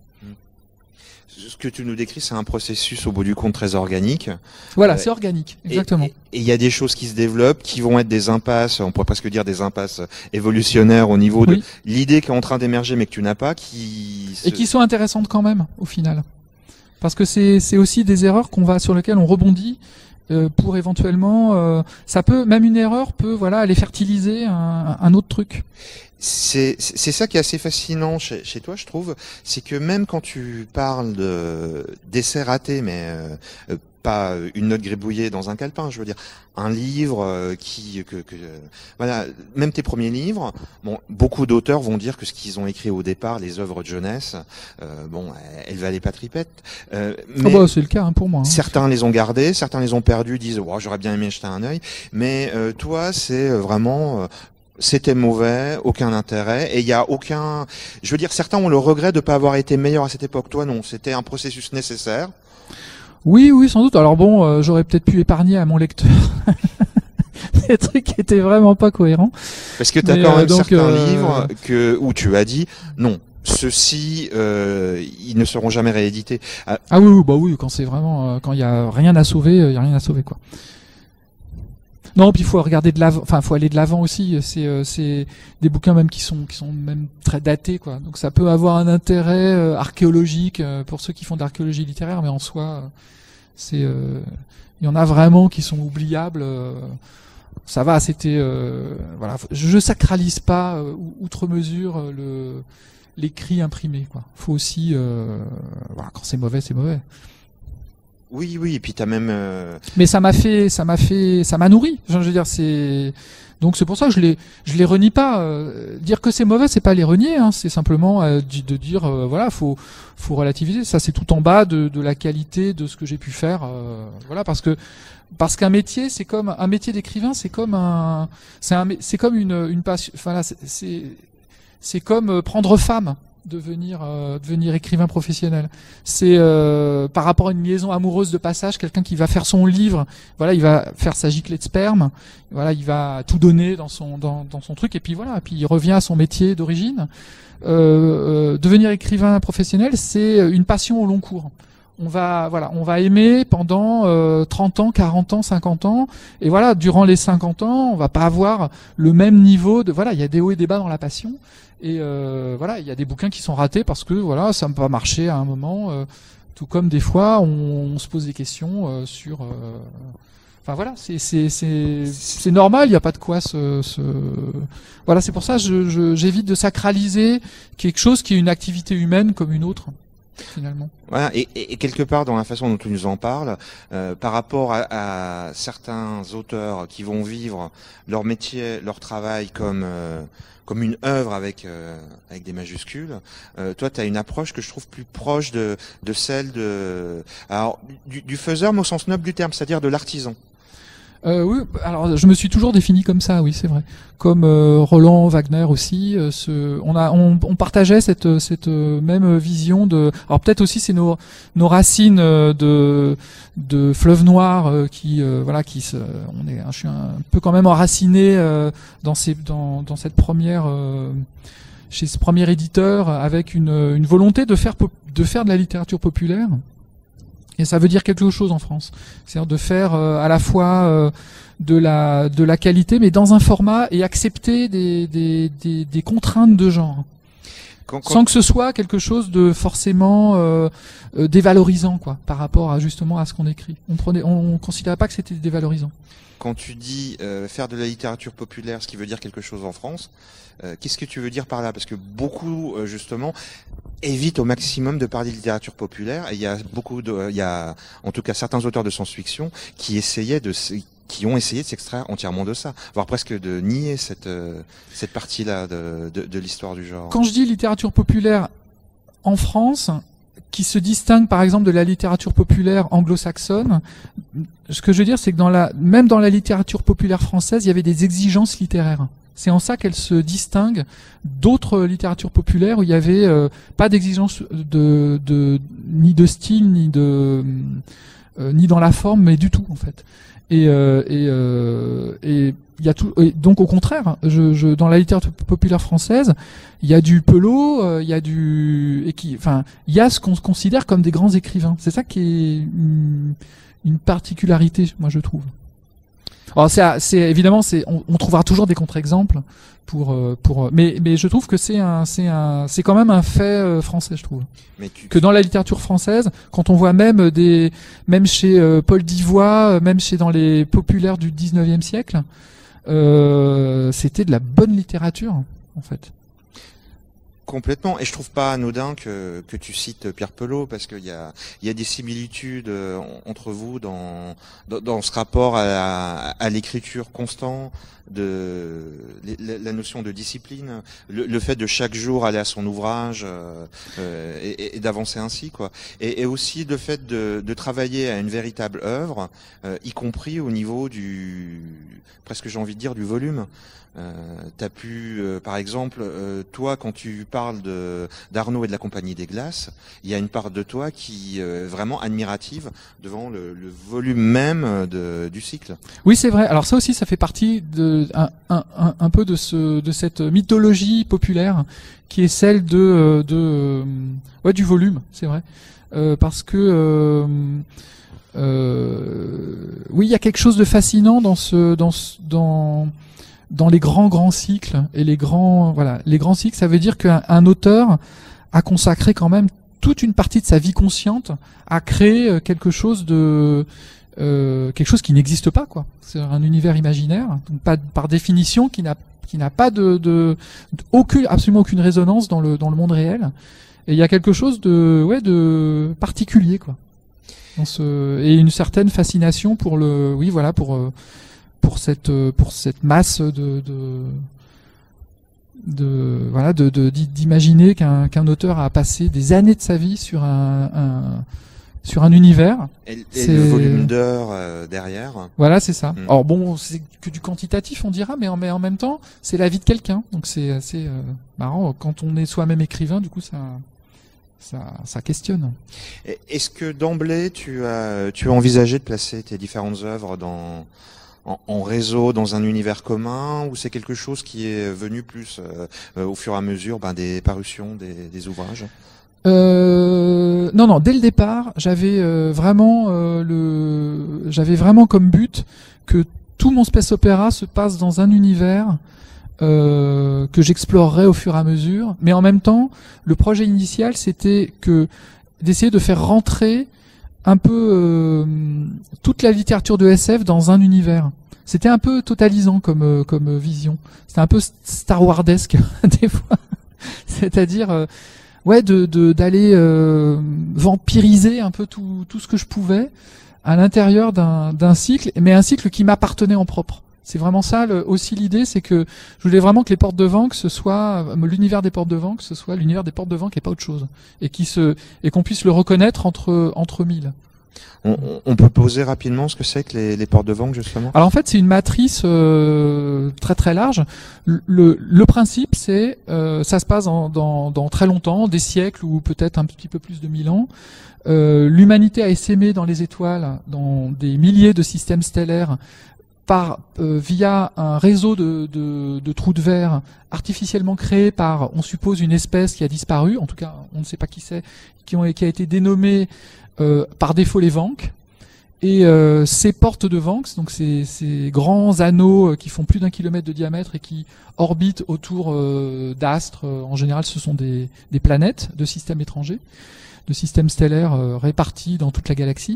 Ce que tu nous décris, c'est un processus au bout du compte très organique.
Voilà,
euh,
c'est organique, exactement.
Et il y a des choses qui se développent, qui vont être des impasses, on pourrait presque dire des impasses évolutionnaires au niveau de
oui.
l'idée qui est en train d'émerger mais que tu n'as pas, qui se...
et qui sont intéressantes quand même au final, parce que c'est c'est aussi des erreurs qu'on va sur lesquelles on rebondit euh, pour éventuellement, euh, ça peut même une erreur peut voilà aller fertiliser un, un autre truc.
C'est c'est ça qui est assez fascinant chez, chez toi, je trouve, c'est que même quand tu parles de d'essais ratés, mais euh, pas une note gribouillée dans un calepin, je veux dire un livre euh, qui que, que voilà, même tes premiers livres, bon, beaucoup d'auteurs vont dire que ce qu'ils ont écrit au départ, les œuvres de jeunesse, euh, bon, elles valaient pas tripette. Euh, mais
oh bah, c'est le cas hein, pour moi. Hein.
Certains les ont gardés, certains les ont perdus, disent oh, j'aurais bien aimé jeter un œil, mais euh, toi, c'est vraiment euh, c'était mauvais, aucun intérêt, et il y a aucun... Je veux dire, certains ont le regret de ne pas avoir été meilleur à cette époque. Toi, non, c'était un processus nécessaire.
Oui, oui, sans doute. Alors bon, euh, j'aurais peut-être pu épargner à mon lecteur des trucs qui étaient vraiment pas cohérents.
Parce que tu as
Mais,
quand même
euh, donc,
certains
euh...
livres que, où tu as dit, non, ceux-ci, euh, ils ne seront jamais réédités.
Ah, ah oui, oui, bah oui, quand c'est vraiment... Euh, quand il y a rien à sauver, il y a rien à sauver, quoi. Non, puis il faut regarder de l'avant, enfin, faut aller de l'avant aussi. C'est, euh, c'est des bouquins même qui sont, qui sont même très datés, quoi. Donc ça peut avoir un intérêt euh, archéologique euh, pour ceux qui font de l'archéologie littéraire, mais en soi, euh, c'est, il euh, y en a vraiment qui sont oubliables. Euh, ça va, c'était, euh, voilà, je, je sacralise pas euh, outre mesure euh, le l'écrit imprimé, quoi. Faut aussi, euh, voilà, quand c'est mauvais, c'est mauvais.
Oui, oui, et puis t'as même. Euh...
Mais ça m'a fait, ça m'a fait, ça m'a nourri. Je veux dire, c'est donc c'est pour ça que je les, je les renie pas. Euh, dire que c'est mauvais, c'est pas les renier. Hein, c'est simplement euh, de dire, euh, voilà, faut, faut relativiser. Ça, c'est tout en bas de, de la qualité de ce que j'ai pu faire. Euh, voilà, parce que parce qu'un métier, c'est comme un métier d'écrivain, c'est comme un, c'est un, c'est comme une, une passion. Enfin là, c'est, c'est comme prendre femme. devenir euh, devenir écrivain professionnel. C'est euh, par rapport à une liaison amoureuse de passage, quelqu'un qui va faire son livre, voilà, il va faire sa giclée de sperme, voilà, il va tout donner dans son dans dans son truc et puis voilà, et puis il revient à son métier d'origine. Euh, euh, devenir écrivain professionnel, c'est une passion au long cours. On va voilà, on va aimer pendant euh, trente ans, quarante ans, cinquante ans et voilà, durant les cinquante ans, on va pas avoir le même niveau de voilà, il y a des hauts et des bas dans la passion. Et euh, voilà, il y a des bouquins qui sont ratés parce que voilà, ça n'a pas marché à un moment. Euh, tout comme des fois, on, on se pose des questions euh, sur. Euh, enfin voilà, c'est c'est c'est c'est normal. Il n'y a pas de quoi se. se... Voilà, c'est pour ça que je, je, j'évite de sacraliser quelque chose qui est une activité humaine comme une autre. Finalement.
Voilà, et, et, et quelque part dans la façon dont tu nous en parles, euh, par rapport à, à certains auteurs qui vont vivre leur métier, leur travail comme euh, comme une œuvre avec euh, avec des majuscules, euh, toi tu as une approche que je trouve plus proche de de celle de alors du, du faiseur mais au sens noble du terme, c'est-à-dire de l'artisan.
Euh, oui, alors je me suis toujours défini comme ça, oui, c'est vrai. Comme euh, Roland Wagner aussi, euh, ce, on a, on, on partageait cette cette même vision de. Alors peut-être aussi c'est nos nos racines de de Fleuve Noir euh, qui euh, voilà qui se, on est, je suis un peu quand même enraciné euh, dans ces dans dans cette première euh, chez ce premier éditeur avec une une volonté de faire de faire de la littérature populaire. Et ça veut dire quelque chose en France. C'est-à-dire de faire euh, à la fois euh, de la de la qualité, mais dans un format et accepter des des des, des contraintes de genre. Quand, quand... Sans que ce soit quelque chose de forcément euh, euh, dévalorisant, quoi, par rapport à justement à ce qu'on écrit. On prenait, on, on considérait pas que c'était dévalorisant.
Quand tu dis euh, faire de la littérature populaire, ce qui veut dire quelque chose en France, euh, qu'est-ce que tu veux dire par là? Parce que beaucoup, euh, justement, évitent au maximum de parler de littérature populaire. Et il y a beaucoup de, il y a, en tout cas, certains auteurs de science-fiction qui essayaient de qui ont essayé de s'extraire entièrement de ça, voire presque de nier cette euh, cette partie-là de, de, de l'histoire du genre.
Quand je dis littérature populaire en France, qui se distingue par exemple de la littérature populaire anglo-saxonne, ce que je veux dire, c'est que dans la même dans la littérature populaire française, il y avait des exigences littéraires. C'est en ça qu'elle se distingue d'autres littératures populaires où il y avait euh, pas d'exigence de, de ni de style ni de euh, ni dans la forme, mais du tout en fait. Et euh, et euh, et il y a tout. Et donc au contraire, je, je dans la littérature populaire française, il y a du Pelot, euh, il y a du et qui, enfin, il y a ce qu'on considère comme des grands écrivains. C'est ça qui est une, une particularité, moi je trouve. Alors c'est, c'est évidemment, c'est, on, on trouvera toujours des contre-exemples pour pour, mais mais je trouve que c'est un c'est un c'est quand même un fait français, je trouve. Mais tu... Que dans la littérature française, quand on voit même des même chez euh, Paul Divoye, même chez dans les populaires du dix-neuvième siècle, euh, c'était de la bonne littérature en fait.
Complètement, et je trouve pas anodin que que tu cites Pierre Pelot, parce qu'il y a il y a des similitudes entre vous dans dans, dans ce rapport à la, à l'écriture constant, de la, la notion de discipline, le, le fait de chaque jour aller à son ouvrage euh, euh, et, et d'avancer ainsi, quoi, et, et aussi le fait de, de travailler à une véritable œuvre, euh, y compris au niveau du presque j'ai envie de dire du volume. Euh, t'as pu, euh, par exemple, euh, toi, quand tu parles de d'Arnaud et de la Compagnie des Glaces, il y a une part de toi qui est euh, vraiment admirative devant le, le volume même de, du cycle.
Oui, c'est vrai. Alors ça aussi, ça fait partie de un, un, un, un peu de ce de cette mythologie populaire qui est celle de de euh, ouais du volume, c'est vrai, euh, parce que euh, euh, oui, il y a quelque chose de fascinant dans ce dans ce, dans dans les grands grands cycles et les grands voilà les grands cycles, ça veut dire qu'un un auteur a consacré quand même toute une partie de sa vie consciente à créer quelque chose de euh, quelque chose qui n'existe pas, quoi. C'est un univers imaginaire, donc pas par définition qui n'a qui n'a pas de, de, de aucune absolument aucune résonance dans le dans le monde réel. Et il y a quelque chose de ouais de particulier, quoi. Dans ce, et une certaine fascination pour le oui voilà pour euh, pour cette pour cette masse de de, de voilà de de d'imaginer qu'un qu'un auteur a passé des années de sa vie sur un, un sur un univers.
Et, et le volume d'heures euh, derrière.
Voilà, c'est ça. Mmh. Alors bon, c'est que du quantitatif, on dira, mais en, mais en même temps, c'est la vie de quelqu'un. Donc c'est assez euh, marrant quand on est soi-même écrivain. Du coup, ça. Ça, ça questionne.
Est-ce que d'emblée tu as tu as envisagé de placer tes différentes œuvres dans En, en réseau, dans un univers commun, ou c'est quelque chose qui est venu plus euh, au fur et à mesure ben, des parutions des, des ouvrages?
euh, Non, non. Dès le départ, j'avais euh, vraiment euh, le, j'avais vraiment comme but que tout mon space opéra se passe dans un univers euh, que j'explorerai au fur et à mesure. Mais en même temps, le projet initial, c'était que d'essayer de faire rentrer un peu euh, toute la littérature de S F dans un univers. C'était un peu totalisant comme euh, comme vision. C'était un peu Star Warsesque des fois. C'est-à-dire euh, ouais de de d'aller euh, vampiriser un peu tout tout ce que je pouvais à l'intérieur d'un d'un cycle, mais un cycle qui m'appartenait en propre. C'est vraiment ça le, aussi l'idée, c'est que je voulais vraiment que les Portes de Vanques, ce soit l'univers des Portes de Vanques, ce soit l'univers des Portes de Vanques et pas autre chose, et qui se et qu'on puisse le reconnaître entre entre mille.
On, on peut poser rapidement ce que c'est que les, les Portes de Vanques, justement.
Alors en fait, c'est une matrice euh, très très large. Le, le principe, c'est euh, ça se passe en, dans, dans très longtemps, des siècles ou peut-être un petit peu plus de mille ans. Euh, l'humanité a essaimé dans les étoiles, dans des milliers de systèmes stellaires, par euh, via un réseau de, de, de trous de verre artificiellement créé par, on suppose, une espèce qui a disparu. En tout cas, on ne sait pas qui c'est, qui, ont, qui a été dénommée euh, par défaut les Vanques. Et euh, ces portes de Vanks, donc ces, ces grands anneaux qui font plus d'un kilomètre de diamètre et qui orbitent autour euh, d'astres, euh, en général ce sont des, des planètes de systèmes étrangers, de systèmes stellaires euh, répartis dans toute la galaxie.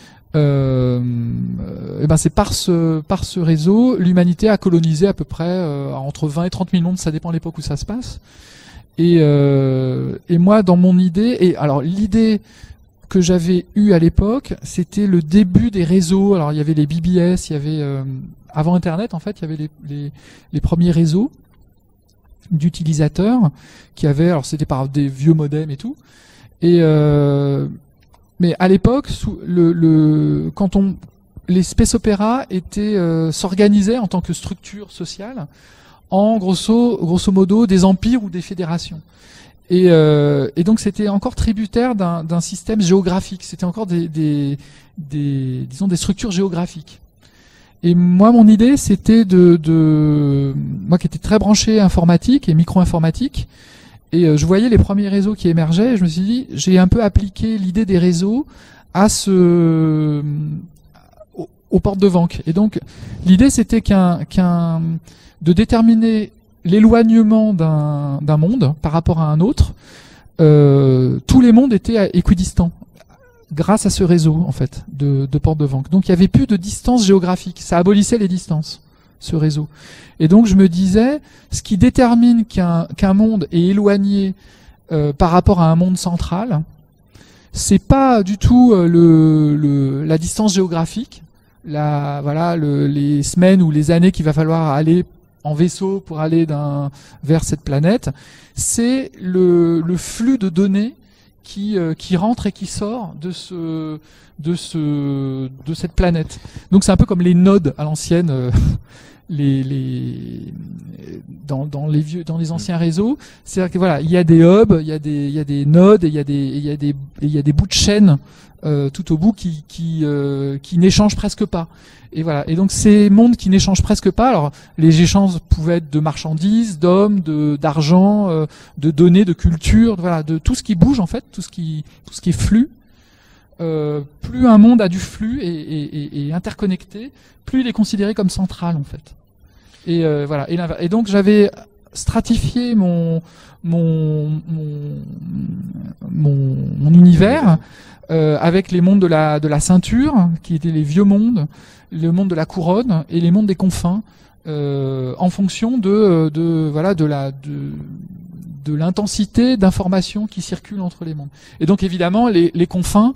Euh, euh, et ben c'est par ce par ce réseau, l'humanité a colonisé à peu près euh, entre vingt et trente mille mondes, ça dépend de l'époque où ça se passe. Et euh, et moi dans mon idée, et alors l'idée que j'avais eue à l'époque, c'était le début des réseaux. Alors il y avait les B B S, il y avait euh, avant Internet en fait, il y avait les les, les premiers réseaux d'utilisateurs qui avaient, alors c'était par des vieux modems et tout. Et euh, mais à l'époque, le, le, quand on, les space opéras étaient euh, s'organisaient en tant que structure sociale en grosso, grosso modo des empires ou des fédérations. Et, euh, et donc c'était encore tributaire d'un, d'un système géographique. C'était encore des, des, des, disons des structures géographiques. Et moi, mon idée, c'était de, de, moi qui étais très branché informatique et micro-informatique. Et euh, je voyais les premiers réseaux qui émergeaient, et je me suis dit, j'ai un peu appliqué l'idée des réseaux à ce, aux, aux portes de Vanks. Et donc, l'idée, c'était qu'un, qu'un, de déterminer l'éloignement d'un, d'un monde par rapport à un autre. Euh, tous les mondes étaient équidistants grâce à ce réseau, en fait, de, de portes de Vanks. Donc, il n'y avait plus de distance géographique. Ça abolissait les distances, ce réseau. Et donc je me disais, ce qui détermine qu'un qu'un monde est éloigné euh, par rapport à un monde central, c'est pas du tout euh, le, le la distance géographique, la voilà le, les semaines ou les années qu'il va falloir aller en vaisseau pour aller d'un vers cette planète, c'est le le flux de données qui euh, qui rentre et qui sort de ce de ce de cette planète. Donc c'est un peu comme les nodes à l'ancienne. Euh, Les, les dans, dans les vieux dans les anciens réseaux, c'est-à-dire que voilà, il y a des hubs, il y a des il y a des nodes, et il y a des il y a des il y a des bouts de chaîne euh, tout au bout qui qui euh, qui n'échangent presque pas. Et voilà. Et donc ces mondes qui n'échangent presque pas. Alors les échanges pouvaient être de marchandises, d'hommes, de d'argent, euh, de données, de culture, de, voilà, de tout ce qui bouge en fait, tout ce qui tout ce qui est flux. Euh, plus un monde a du flux et, et, et, et interconnecté, plus il est considéré comme central en fait. Et euh, voilà. Et, et donc j'avais stratifié mon mon mon mon, mon univers euh, avec les mondes de la de la ceinture, qui étaient les vieux mondes, le monde de la couronne et les mondes des confins, euh, en fonction de de voilà de la de de l'intensité d'informations qui circulent entre les mondes. Et donc évidemment les les confins,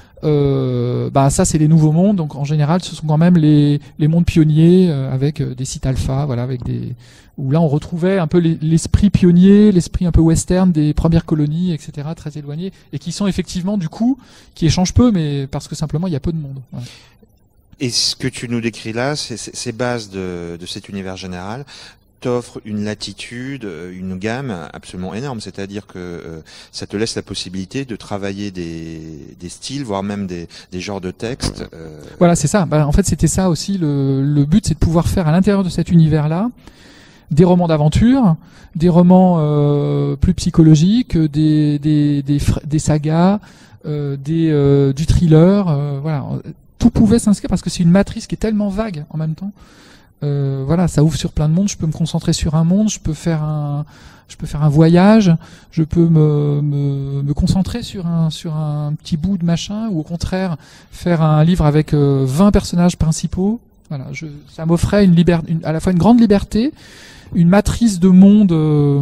Euh, bah ça c'est les nouveaux mondes, donc en général ce sont quand même les les mondes pionniers euh, avec euh, des sites alpha, voilà, avec des où là on retrouvait un peu les, l'esprit pionnier, l'esprit un peu western des premières colonies, et cetera, très éloignées, et qui sont effectivement du coup qui échangent peu, mais parce que simplement il y a peu de monde. Voilà.
Et ce que tu nous décris là, c'est ces bases de, de cet univers général t'offre une latitude, une gamme absolument énorme. C'est-à-dire que euh, ça te laisse la possibilité de travailler des, des styles, voire même des, des genres de textes. Euh...
Voilà, c'est ça. Bah, en fait, c'était ça aussi. Le, le but, c'est de pouvoir faire à l'intérieur de cet univers-là des romans d'aventure, des romans euh, plus psychologiques, des, des, des, des sagas, euh, des, euh, du thriller. Euh, voilà, tout pouvait s'inscrire parce que c'est une matrice qui est tellement vague en même temps. Euh, voilà, ça ouvre sur plein de mondes. Je peux me concentrer sur un monde, je peux faire un, je peux faire un voyage, je peux me, me, me concentrer sur un, sur un petit bout de machin, ou au contraire faire un livre avec euh, vingt personnages principaux. Voilà, je, ça m'offrait une liberté, une, à la fois une grande liberté, une matrice de monde euh,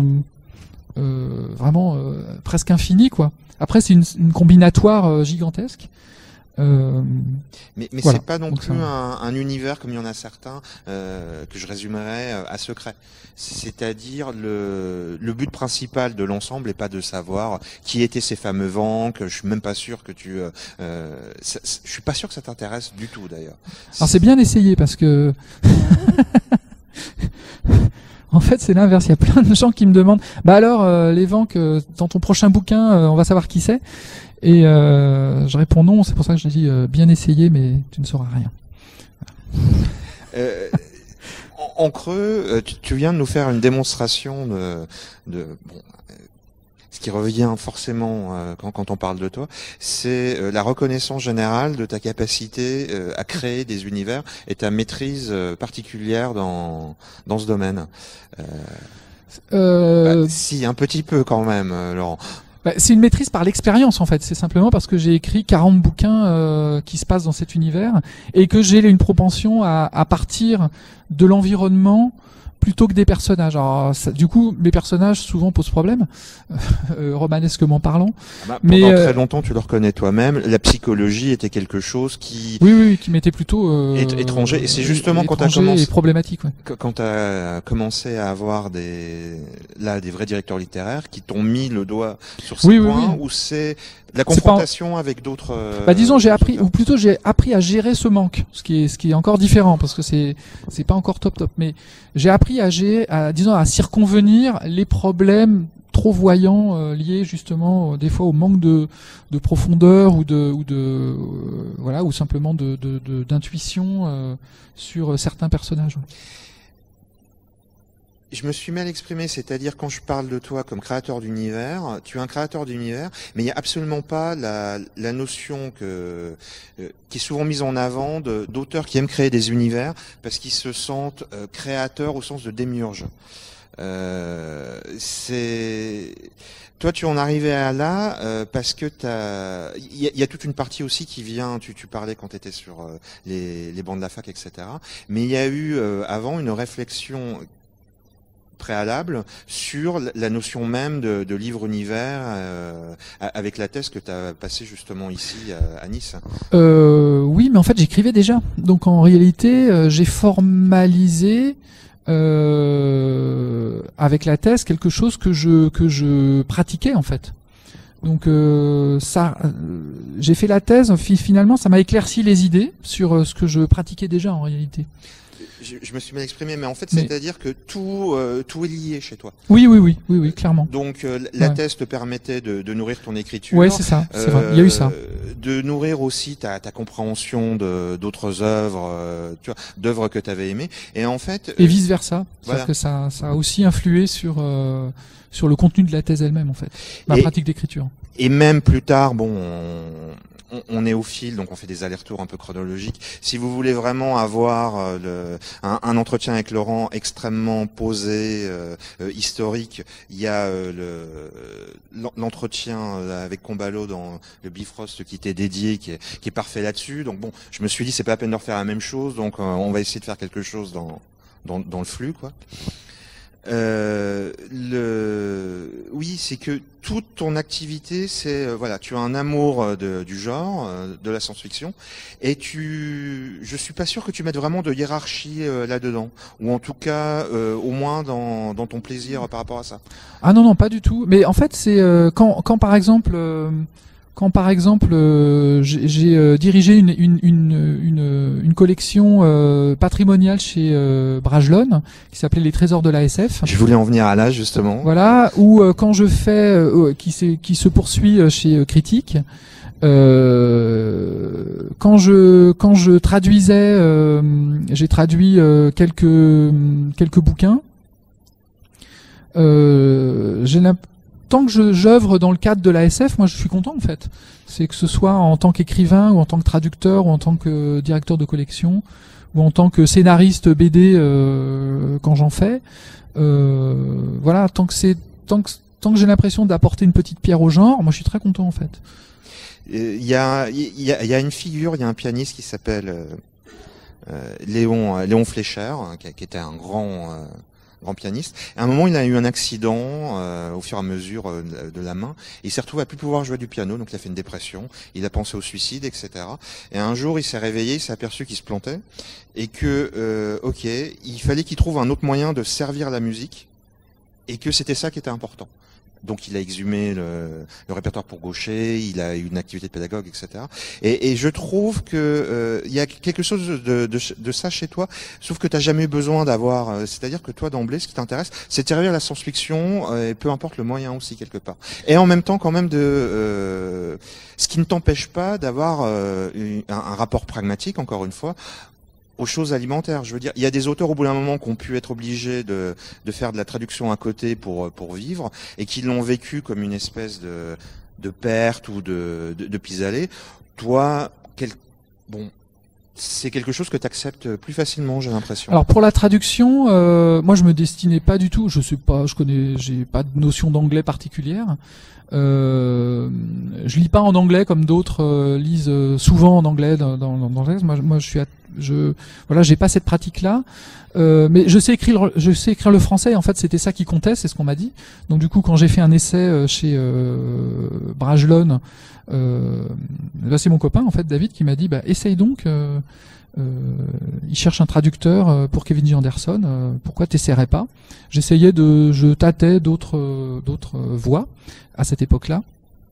euh, vraiment euh, presque infinie, quoi. Après, c'est une, une combinatoire euh, gigantesque. Euh,
mais mais
voilà.
C'est pas non
Donc
plus
ça...
un, un univers comme il y en a certains euh, que je résumerais à secret. C'est-à-dire le le but principal de l'ensemble est pas de savoir qui étaient ces fameux Vanks. Je suis même pas sûr que tu. Euh, ça, je suis pas sûr que ça t'intéresse du tout d'ailleurs.
Alors c'est bien essayé parce que. En fait, c'est l'inverse. Il y a plein de gens qui me demandent, bah alors, euh, les Vanks, euh, dans ton prochain bouquin, euh, on va savoir qui c'est. Et euh, je réponds non. C'est pour ça que je dis euh, bien essayé, mais tu ne sauras rien.
Voilà. Euh, en, en creux, tu, tu viens de nous faire une démonstration de, de bon, ce qui revient forcément euh, quand, quand on parle de toi, c'est euh, la reconnaissance générale de ta capacité euh, à créer des univers et ta maîtrise euh, particulière dans dans ce domaine. Euh,
Euh,
bah, si, un petit peu quand même, euh, Laurent.
Bah, c'est une maîtrise par l'expérience en fait. C'est simplement parce que j'ai écrit quarante bouquins euh, qui se passent dans cet univers et que j'ai une propension à, à partir de l'environnement plutôt que des personnages. Alors, ça, du coup, mes personnages souvent posent problème, euh, romanesquement parlant.
Ah bah,
mais
pendant
euh,
très longtemps, tu le reconnais toi-même, la psychologie était quelque chose qui
oui, oui, qui m'était plutôt euh,
est étranger. Et c'est justement quand tu as
étranger
commencé,
et problématique. Ouais.
quand tu as commencé à avoir des là des vrais directeurs littéraires qui t'ont mis le doigt sur ces
Oui, oui,
points,
oui.
où c'est la confrontation avec d'autres. Euh,
Bah disons j'ai appris,
auteurs.
ou plutôt j'ai appris à gérer ce manque, ce qui est ce qui est encore différent parce que c'est c'est pas encore top top, mais j'ai appris à gérer, à disons à circonvenir les problèmes trop voyants euh, liés justement euh, des fois au manque de de profondeur ou de ou de euh, voilà ou simplement de de de- d'intuition euh, sur certains personnages.
Je me suis mal exprimé, c'est-à-dire quand je parle de toi comme créateur d'univers, tu es un créateur d'univers, mais il n'y a absolument pas la, la notion que, euh, qui est souvent mise en avant de- d'auteurs qui aiment créer des univers parce qu'ils se sentent euh, créateurs au sens de démiurge. Euh, c'est toi, tu en arrivais à là euh, parce que t'as. Il y a, il y a toute une partie aussi qui vient. Tu, tu parlais quand tu étais sur euh, les, les bancs de la fac, et cetera. Mais il y a eu euh, avant une réflexion préalable sur la notion même de, de livre-univers euh, avec la thèse que tu as passée justement ici à, à Nice.
Euh, oui, mais en fait j'écrivais déjà. Donc en réalité euh, j'ai formalisé euh, avec la thèse quelque chose que je que je pratiquais en fait. Donc euh, ça, euh, j'ai fait la thèse. fi- Finalement, ça m'a éclairci les idées sur euh, ce que je pratiquais déjà en réalité.
Je, je me suis mal exprimé, mais en fait,
Mais-
c'est-à-dire que tout, euh, tout est lié chez toi.
Oui, oui, oui, oui, oui, clairement.
Donc, euh, la
Ouais.
thèse te permettait de, de nourrir ton écriture.
Ouais, c'est ça, c'est vrai. Il y a eu ça.
Euh, De nourrir aussi ta, ta compréhension de d'autres œuvres, euh, tu vois, d'œuvres que tu avais aimées. Et en fait,
Et vice versa.
Voilà.
C'est-à-dire que ça, ça a aussi influé sur euh, sur le contenu de la thèse elle-même en fait, ma
Et-
pratique d'écriture.
Et même plus tard, bon, on, on- on est au fil, donc on fait des allers-retours un peu chronologiques. Si vous voulez vraiment avoir euh, le, un, un entretien avec Laurent extrêmement posé, euh, euh, historique, il y a euh, le l'en- l'entretien euh, avec Combalo dans le Bifrost qui t'est dédié, qui est, qui est parfait là-dessus. Donc bon, je me suis dit c'est pas la peine de refaire la même chose, donc euh, on va essayer de faire quelque chose dans dans, dans le flux, quoi. Euh, le, oui, c'est que toute ton activité, c'est euh, voilà, tu as un amour euh, de, du genre, euh, de la science-fiction, et tu, je suis pas sûr que tu mettes vraiment de hiérarchie euh, là-dedans, ou en tout cas, euh, au moins dans, dans ton plaisir par rapport à ça.
Ah non non pas du tout. Mais en fait c'est euh, quand quand par exemple euh, quand par exemple euh, j'ai j'ai, euh, dirigé une une une une, une collection euh, patrimoniale chez euh, Brajlon qui s'appelait les Trésors de la S F.
Je voulais en venir à là justement.
Voilà, ou euh, quand je fais euh, qui s'est- qui se poursuit euh, chez euh, Critique. Euh, quand je quand je traduisais, euh, j'ai traduit euh, quelques quelques bouquins. Euh, j'ai l'imp- tant que je j'œuvre dans le cadre de la S F, moi je suis content en fait. C'est que ce soit en tant qu'écrivain ou en tant que traducteur ou en tant que directeur de collection ou en tant que scénariste B D euh, quand j'en fais. Euh, voilà, tant que c'est tant que tant que j'ai l'impression d'apporter une petite pierre au genre, moi je suis très content en fait.
Il y a, il y a, il y a une figure, il y a un pianiste qui s'appelle euh, euh, Léon, euh, Léon Fleischer, qui, qui était un grand, euh, grand pianiste. Et à un moment, il a eu un accident euh, au fur et à mesure euh, de la main. Et il s'est retrouvé à plus pouvoir jouer du piano, donc il a fait une dépression. Il a pensé au suicide, et cetera. Et un jour, il s'est réveillé, il s'est aperçu qu'il se plantait et que, euh, ok, il fallait qu'il trouve un autre moyen de servir la musique et que c'était ça qui était important. Donc il a exhumé le, le répertoire pour gaucher, il a eu une activité de pédagogue, et cetera. Et, et je trouve que euh, il y a quelque chose de, de, de ça chez toi, sauf que tu n'as jamais eu besoin d'avoir. Euh, c'est-à-dire que toi d'emblée, ce qui t'intéresse, c'est de servir la science-fiction, euh, et peu importe le moyen aussi quelque part. Et en même temps, quand même de, euh, ce qui ne t'empêche pas d'avoir euh, une- un, un rapport pragmatique, encore une fois, aux choses alimentaires. Je veux dire, il y a des auteurs au bout d'un moment qui ont pu être obligés de, de faire de la traduction à côté pour pour vivre et qui l'ont vécu comme une espèce de de perte ou de de, de pis-aller. Toi, quel, bon, c'est quelque chose que tu acceptes plus facilement, j'ai l'impression.
Alors pour la traduction, euh, moi je me destinais pas du tout. Je sais pas, je connais, j'ai pas de notion d'anglais particulière. Euh, je lis pas en anglais comme d'autres euh, lisent souvent en anglais dans, dans, dans l'anglais. Moi, moi, je suis, à, je, voilà, j'ai pas cette pratique-là. Euh, mais je sais écrire, je sais écrire le français. En fait, c'était ça qui comptait, c'est ce qu'on m'a dit. Donc du coup, quand j'ai fait un essai chez euh, Brajlon, euh, là c'est mon copain en fait, David, qui m'a dit, bah essaye donc. Euh, Euh, il cherche un traducteur pour Kevin J. Anderson. Euh, pourquoi t'essaierais pas? J'essayais de, je tâtais d'autres, d'autres voies à cette époque-là.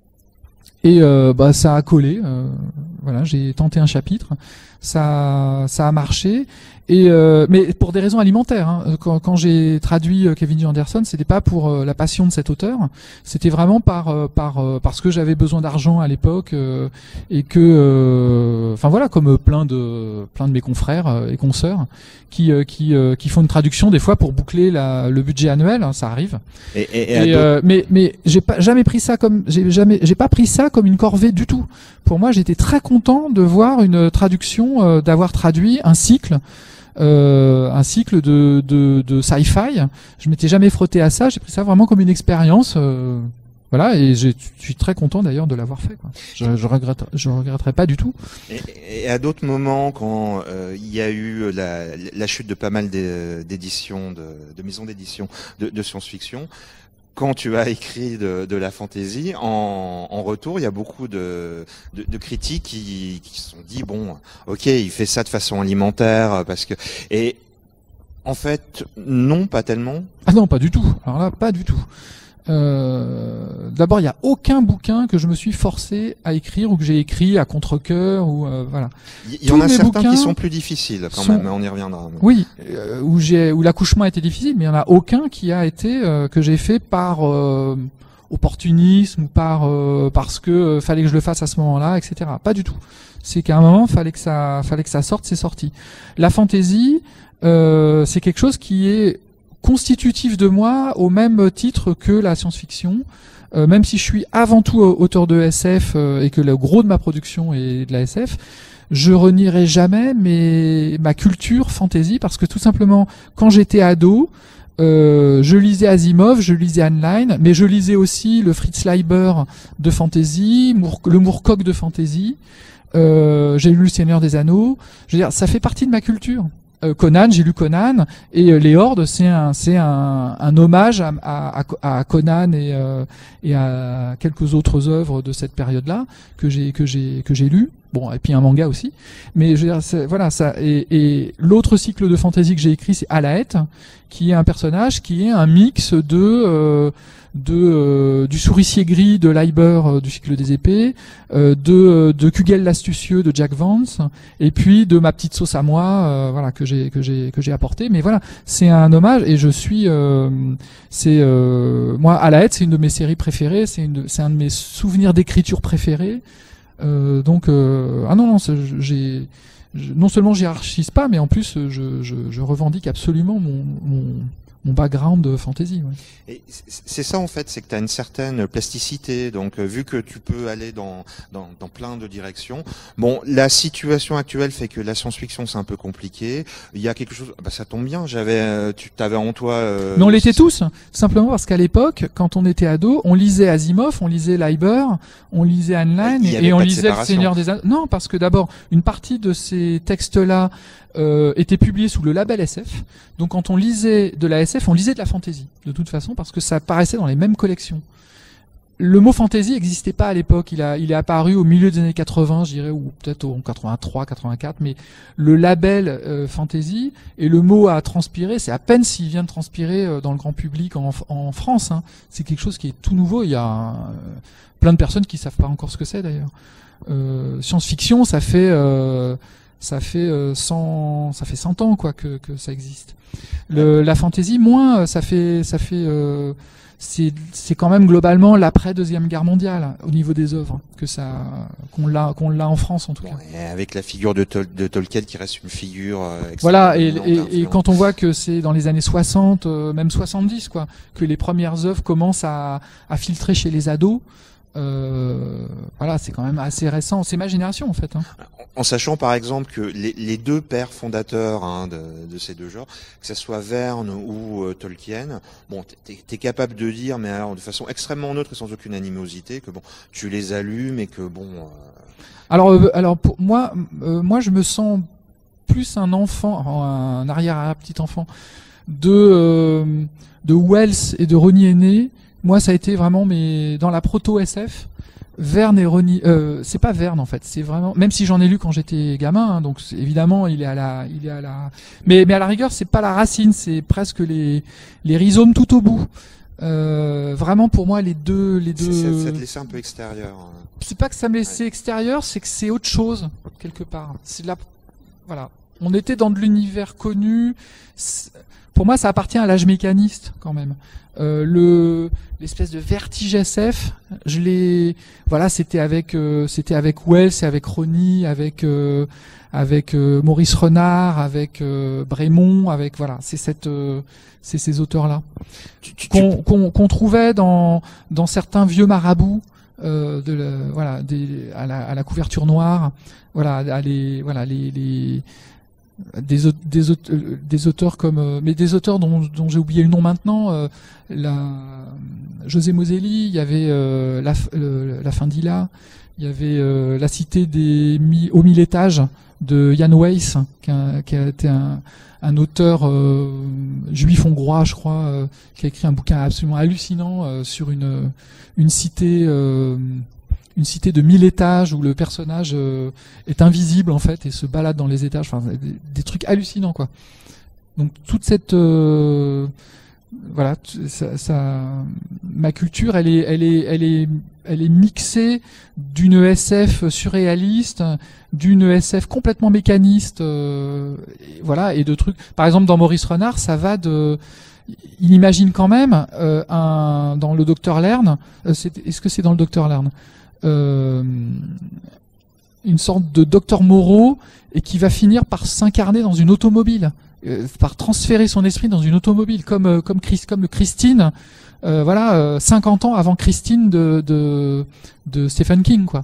Et euh, bah ça a collé. Euh, voilà, j'ai tenté un chapitre. Ça, ça a marché. Et euh, mais pour des raisons alimentaires. Hein. Quand, quand j'ai traduit Kevin J. Anderson, c'était pas pour euh, la passion de cet auteur. C'était vraiment par, euh, par, euh, parce que j'avais besoin d'argent à l'époque euh, et que, euh, enfin voilà, comme plein de, plein de mes confrères euh, et consoeurs qui, euh, qui, euh, qui font une traduction des fois pour boucler la, le budget annuel. Hein, ça arrive.
Et, et, et
et euh, mais, mais j'ai pas jamais pris ça comme, j'ai jamais, j'ai pas pris ça comme une corvée du tout. Pour moi, j'étais très content de voir une traduction, euh, d'avoir traduit un cycle. Euh, un cycle de, de, de sci-fi. Je m'étais jamais frotté à ça. J'ai pris ça vraiment comme une expérience. Euh, voilà, et je suis très content d'ailleurs de l'avoir fait. Quoi. Je, je regrette, je regretterai pas du tout.
Et, et à d'autres moments, quand euh, il y a eu la, la chute de pas mal d'éditions, de, de maisons d'édition de, de science-fiction. Quand tu as écrit de, de la fantasy, en, en retour, il y a beaucoup de, de, de critiques qui, qui se sont dit bon, ok, il fait ça de façon alimentaire parce que et en fait non, pas tellement.
Ah non, pas du tout. Alors là, pas du tout. Euh, d'abord, il n'y a aucun bouquin que je me suis forcé à écrire ou que j'ai écrit à contre-cœur ou euh, voilà.
Il y en a certains qui sont plus difficiles quand sont... même, on y reviendra. Mais...
Oui, euh, où j'ai où l'accouchement a été difficile, mais il y en a aucun qui a été euh, que j'ai fait par euh, opportunisme ou par euh, parce que euh, fallait que je le fasse à ce moment-là, et cetera. Pas du tout. C'est qu'à un moment, fallait que ça fallait que ça sorte, c'est sorti. La fantaisie, euh, c'est quelque chose qui est constitutif de moi au même titre que la science-fiction, euh, même si je suis avant tout auteur de S F euh, et que le gros de ma production est de la S F, je renierai jamais mes, ma culture fantasy parce que tout simplement, quand j'étais ado, euh, je lisais Asimov, je lisais Heinlein, mais je lisais aussi le Fritz Leiber de fantasy, Moor, le Moorcock de fantasy, euh, j'ai lu Le Seigneur des Anneaux, je veux dire, ça fait partie de ma culture. Conan, j'ai lu Conan et Les Hordes, c'est un c'est un, un hommage à, à, à Conan et, euh, et à quelques autres œuvres de cette période-là que j'ai que j'ai que j'ai lu. Bon, et puis un manga aussi. Mais je veux dire, voilà ça. Et, et l'autre cycle de fantasy que j'ai écrit, c'est Alaet, qui est un personnage qui est un mix de euh, de euh, du souricier gris de Leiber euh, du cycle des épées, euh, de de Kugel l'astucieux de Jack Vance, et puis de ma petite sauce à moi, euh, voilà que j'ai que j'ai que j'ai apporté. Mais voilà, c'est un hommage et je suis euh, c'est euh, moi Alaet, c'est une de mes séries préférées, c'est une c'est un de mes souvenirs d'écriture préférés. Euh, donc euh, ah non non j'ai non seulement j'y hiérarchise pas, mais en plus je je, je revendique absolument mon mon mon background de fantasy. Ouais.
Et c'est ça en fait, c'est que tu as une certaine plasticité. Donc euh, vu que tu peux aller dans, dans dans plein de directions. Bon, la situation actuelle fait que la science-fiction c'est un peu compliqué. Il y a quelque chose. Bah ça tombe bien. J'avais, euh, tu t'avais en toi. Euh,
Mais on l'était tous, simplement parce qu'à l'époque, quand on était ado, on lisait Asimov, on lisait Leiber, on lisait Heinlein et, et on lisait Le Seigneur des Anneaux. Non, parce que d'abord, une partie de ces textes-là Euh, était publié sous le label S F. Donc quand on lisait de la S F, on lisait de la fantasy, de toute façon, parce que ça apparaissait dans les mêmes collections. Le mot fantasy n'existait pas à l'époque, il a, il est apparu au milieu des années quatre-vingts, je dirais, ou peut-être en quatre-vingt-trois, quatre-vingt-quatre, mais le label euh, fantasy et le mot a transpiré, c'est à peine s'il vient de transpirer euh, dans le grand public en, en France. Hein. C'est quelque chose qui est tout nouveau, il y a euh, plein de personnes qui savent pas encore ce que c'est d'ailleurs. Euh, science-fiction, ça fait... Euh, ça fait euh, cent, ça fait cent ans quoi que, que ça existe. Le, la fantasy, moins, ça fait, ça fait, euh, c'est, c'est quand même globalement l'après deuxième guerre mondiale au niveau des œuvres que ça, qu'on l'a, qu'on l'a en France en tout
bon,
cas.
Et avec la figure de, Tol de Tolkien qui reste une figure. Euh,
voilà, et, et, et quand on voit que c'est dans les années soixante, euh, même soixante-dix, quoi, que les premières œuvres commencent à, à filtrer chez les ados. Euh, voilà, c'est quand même assez récent. C'est ma génération en fait. Hein.
En sachant par exemple que les, les deux pères fondateurs hein, de, de ces deux genres, que ce soit Verne ou euh, Tolkien, bon, t'es, t'es capable de dire, mais alors de façon extrêmement neutre et sans aucune animosité, que bon, tu les allumes et que bon. Euh...
Alors, euh, alors pour moi, euh, moi je me sens plus un enfant, un arrière petit enfant de euh, de Wells et de Ronnie Heney. Moi, ça a été vraiment, mais dans la proto-S F, Verne et Ronnie, euh, c'est pas Verne en fait, c'est vraiment, même si j'en ai lu quand j'étais gamin, hein, donc évidemment, il est à la, il est à la, mais mais à la rigueur, c'est pas la racine, c'est presque les les rhizomes tout au bout. Euh, vraiment pour moi, les deux, les deux.
C'est, ça, ça te laissait un peu extérieur.
C'est pas que ça me laissait
ouais.
extérieur, c'est que c'est autre chose quelque part. C'est la, voilà, on était dans de l'univers connu. C'est... Pour moi, ça appartient à l'âge mécaniste quand même. Euh, le l'espèce de vertige S F, je l'ai, voilà, c'était avec euh, c'était avec Wells, et avec Ronnie, avec euh, avec euh, Maurice Renard, avec euh, Brémond, avec voilà, c'est cette euh, c'est ces auteurs là qu'on, qu'on qu'on trouvait dans dans certains vieux marabouts euh, de la, voilà des à la à la couverture noire, voilà à les voilà les les des des auteurs, des auteurs comme mais des auteurs dont, dont j'ai oublié le nom maintenant, euh, la José Moselli, il y avait euh, la le, la fin d'Ila, il y avait euh, la cité des mi, aux mille étages de Jan Weiss qui a, qui a été un un auteur euh, juif hongrois, je crois, euh, qui a écrit un bouquin absolument hallucinant euh, sur une une cité euh, une cité de mille étages où le personnage euh, est invisible en fait et se balade dans les étages, enfin des, des trucs hallucinants quoi. Donc toute cette euh, voilà, ça, ça, ma culture, elle est, elle est, elle est, elle est mixée d'une S F surréaliste, d'une S F complètement mécaniste, euh, et voilà, et de trucs. Par exemple, dans Maurice Renard, ça va de, il imagine quand même euh, un dans le Docteur Lerne. Euh, c'est, est-ce que c'est dans le Docteur Lerne? Euh, une sorte de Docteur Moreau et qui va finir par s'incarner dans une automobile, euh, par transférer son esprit dans une automobile, comme euh, comme Chris, comme le Christine, euh, voilà, euh, cinquante ans avant Christine de de, de Stephen King, quoi.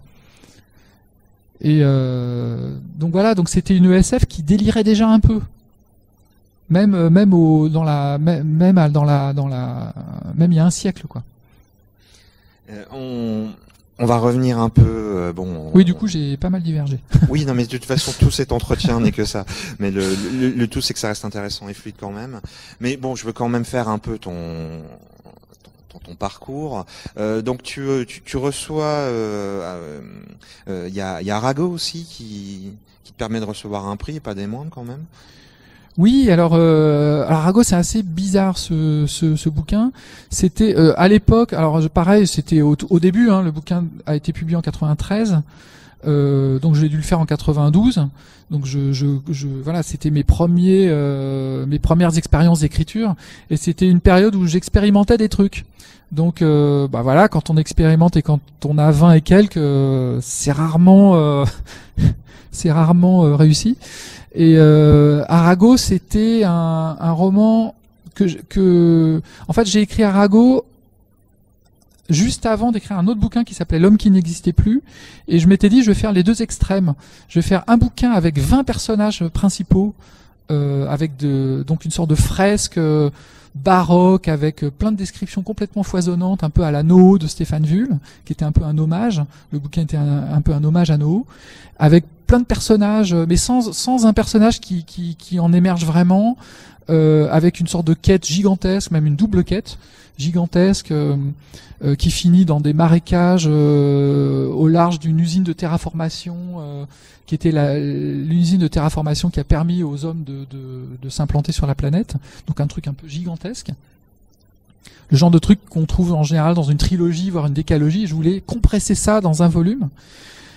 Et euh, donc voilà, donc c'était une E S F qui délirait déjà un peu, même même au dans la même dans la dans la même il y a un siècle, quoi.
Euh, on On va revenir un peu, euh, bon.
Oui, du coup, j'ai pas mal divergé.
Oui, non, mais de toute façon, tout cet entretien n'est que ça. Mais le, le, le tout, c'est que ça reste intéressant et fluide quand même. Mais bon, je veux quand même faire un peu ton ton, ton parcours. Euh, donc, tu, tu, tu reçois, il euh, euh, y a, y a Arago aussi qui, qui te permet de recevoir un prix, et pas des moindres quand même.
Oui, alors, euh, alors Arago, c'est assez bizarre ce, ce, ce bouquin. C'était euh, à l'époque, alors pareil, c'était au, au début. Hein, le bouquin a été publié en quatre-vingt-treize, euh, donc j'ai dû le faire en quatre-vingt-douze. Donc je, je, je voilà, c'était mes premiers, euh, mes premières expériences d'écriture, et c'était une période où j'expérimentais des trucs. Donc, euh, bah voilà, quand on expérimente et quand on a vingt et quelques, euh, c'est rarement, euh, c'est rarement euh, réussi. Et euh, Arago, c'était un, un roman que, que, en fait, j'ai écrit Arago juste avant d'écrire un autre bouquin qui s'appelait L'homme qui n'existait plus. Et je m'étais dit, je vais faire les deux extrêmes. Je vais faire un bouquin avec vingt personnages principaux, euh, avec de, donc une sorte de fresque euh, baroque, avec plein de descriptions complètement foisonnantes, un peu à la Noho de Stéphane Vull, qui était un peu un hommage. Le bouquin était un, un peu un hommage à Noho, avec plein de personnages, mais sans sans un personnage qui qui, qui en émerge vraiment, euh, avec une sorte de quête gigantesque, même une double quête gigantesque, euh, euh, qui finit dans des marécages euh, au large d'une usine de terraformation, euh, qui était la, l'usine de terraformation qui a permis aux hommes de, de, de s'implanter sur la planète. Donc un truc un peu gigantesque. Le genre de truc qu'on trouve en général dans une trilogie, voire une décalogie. Je voulais compresser ça dans un volume.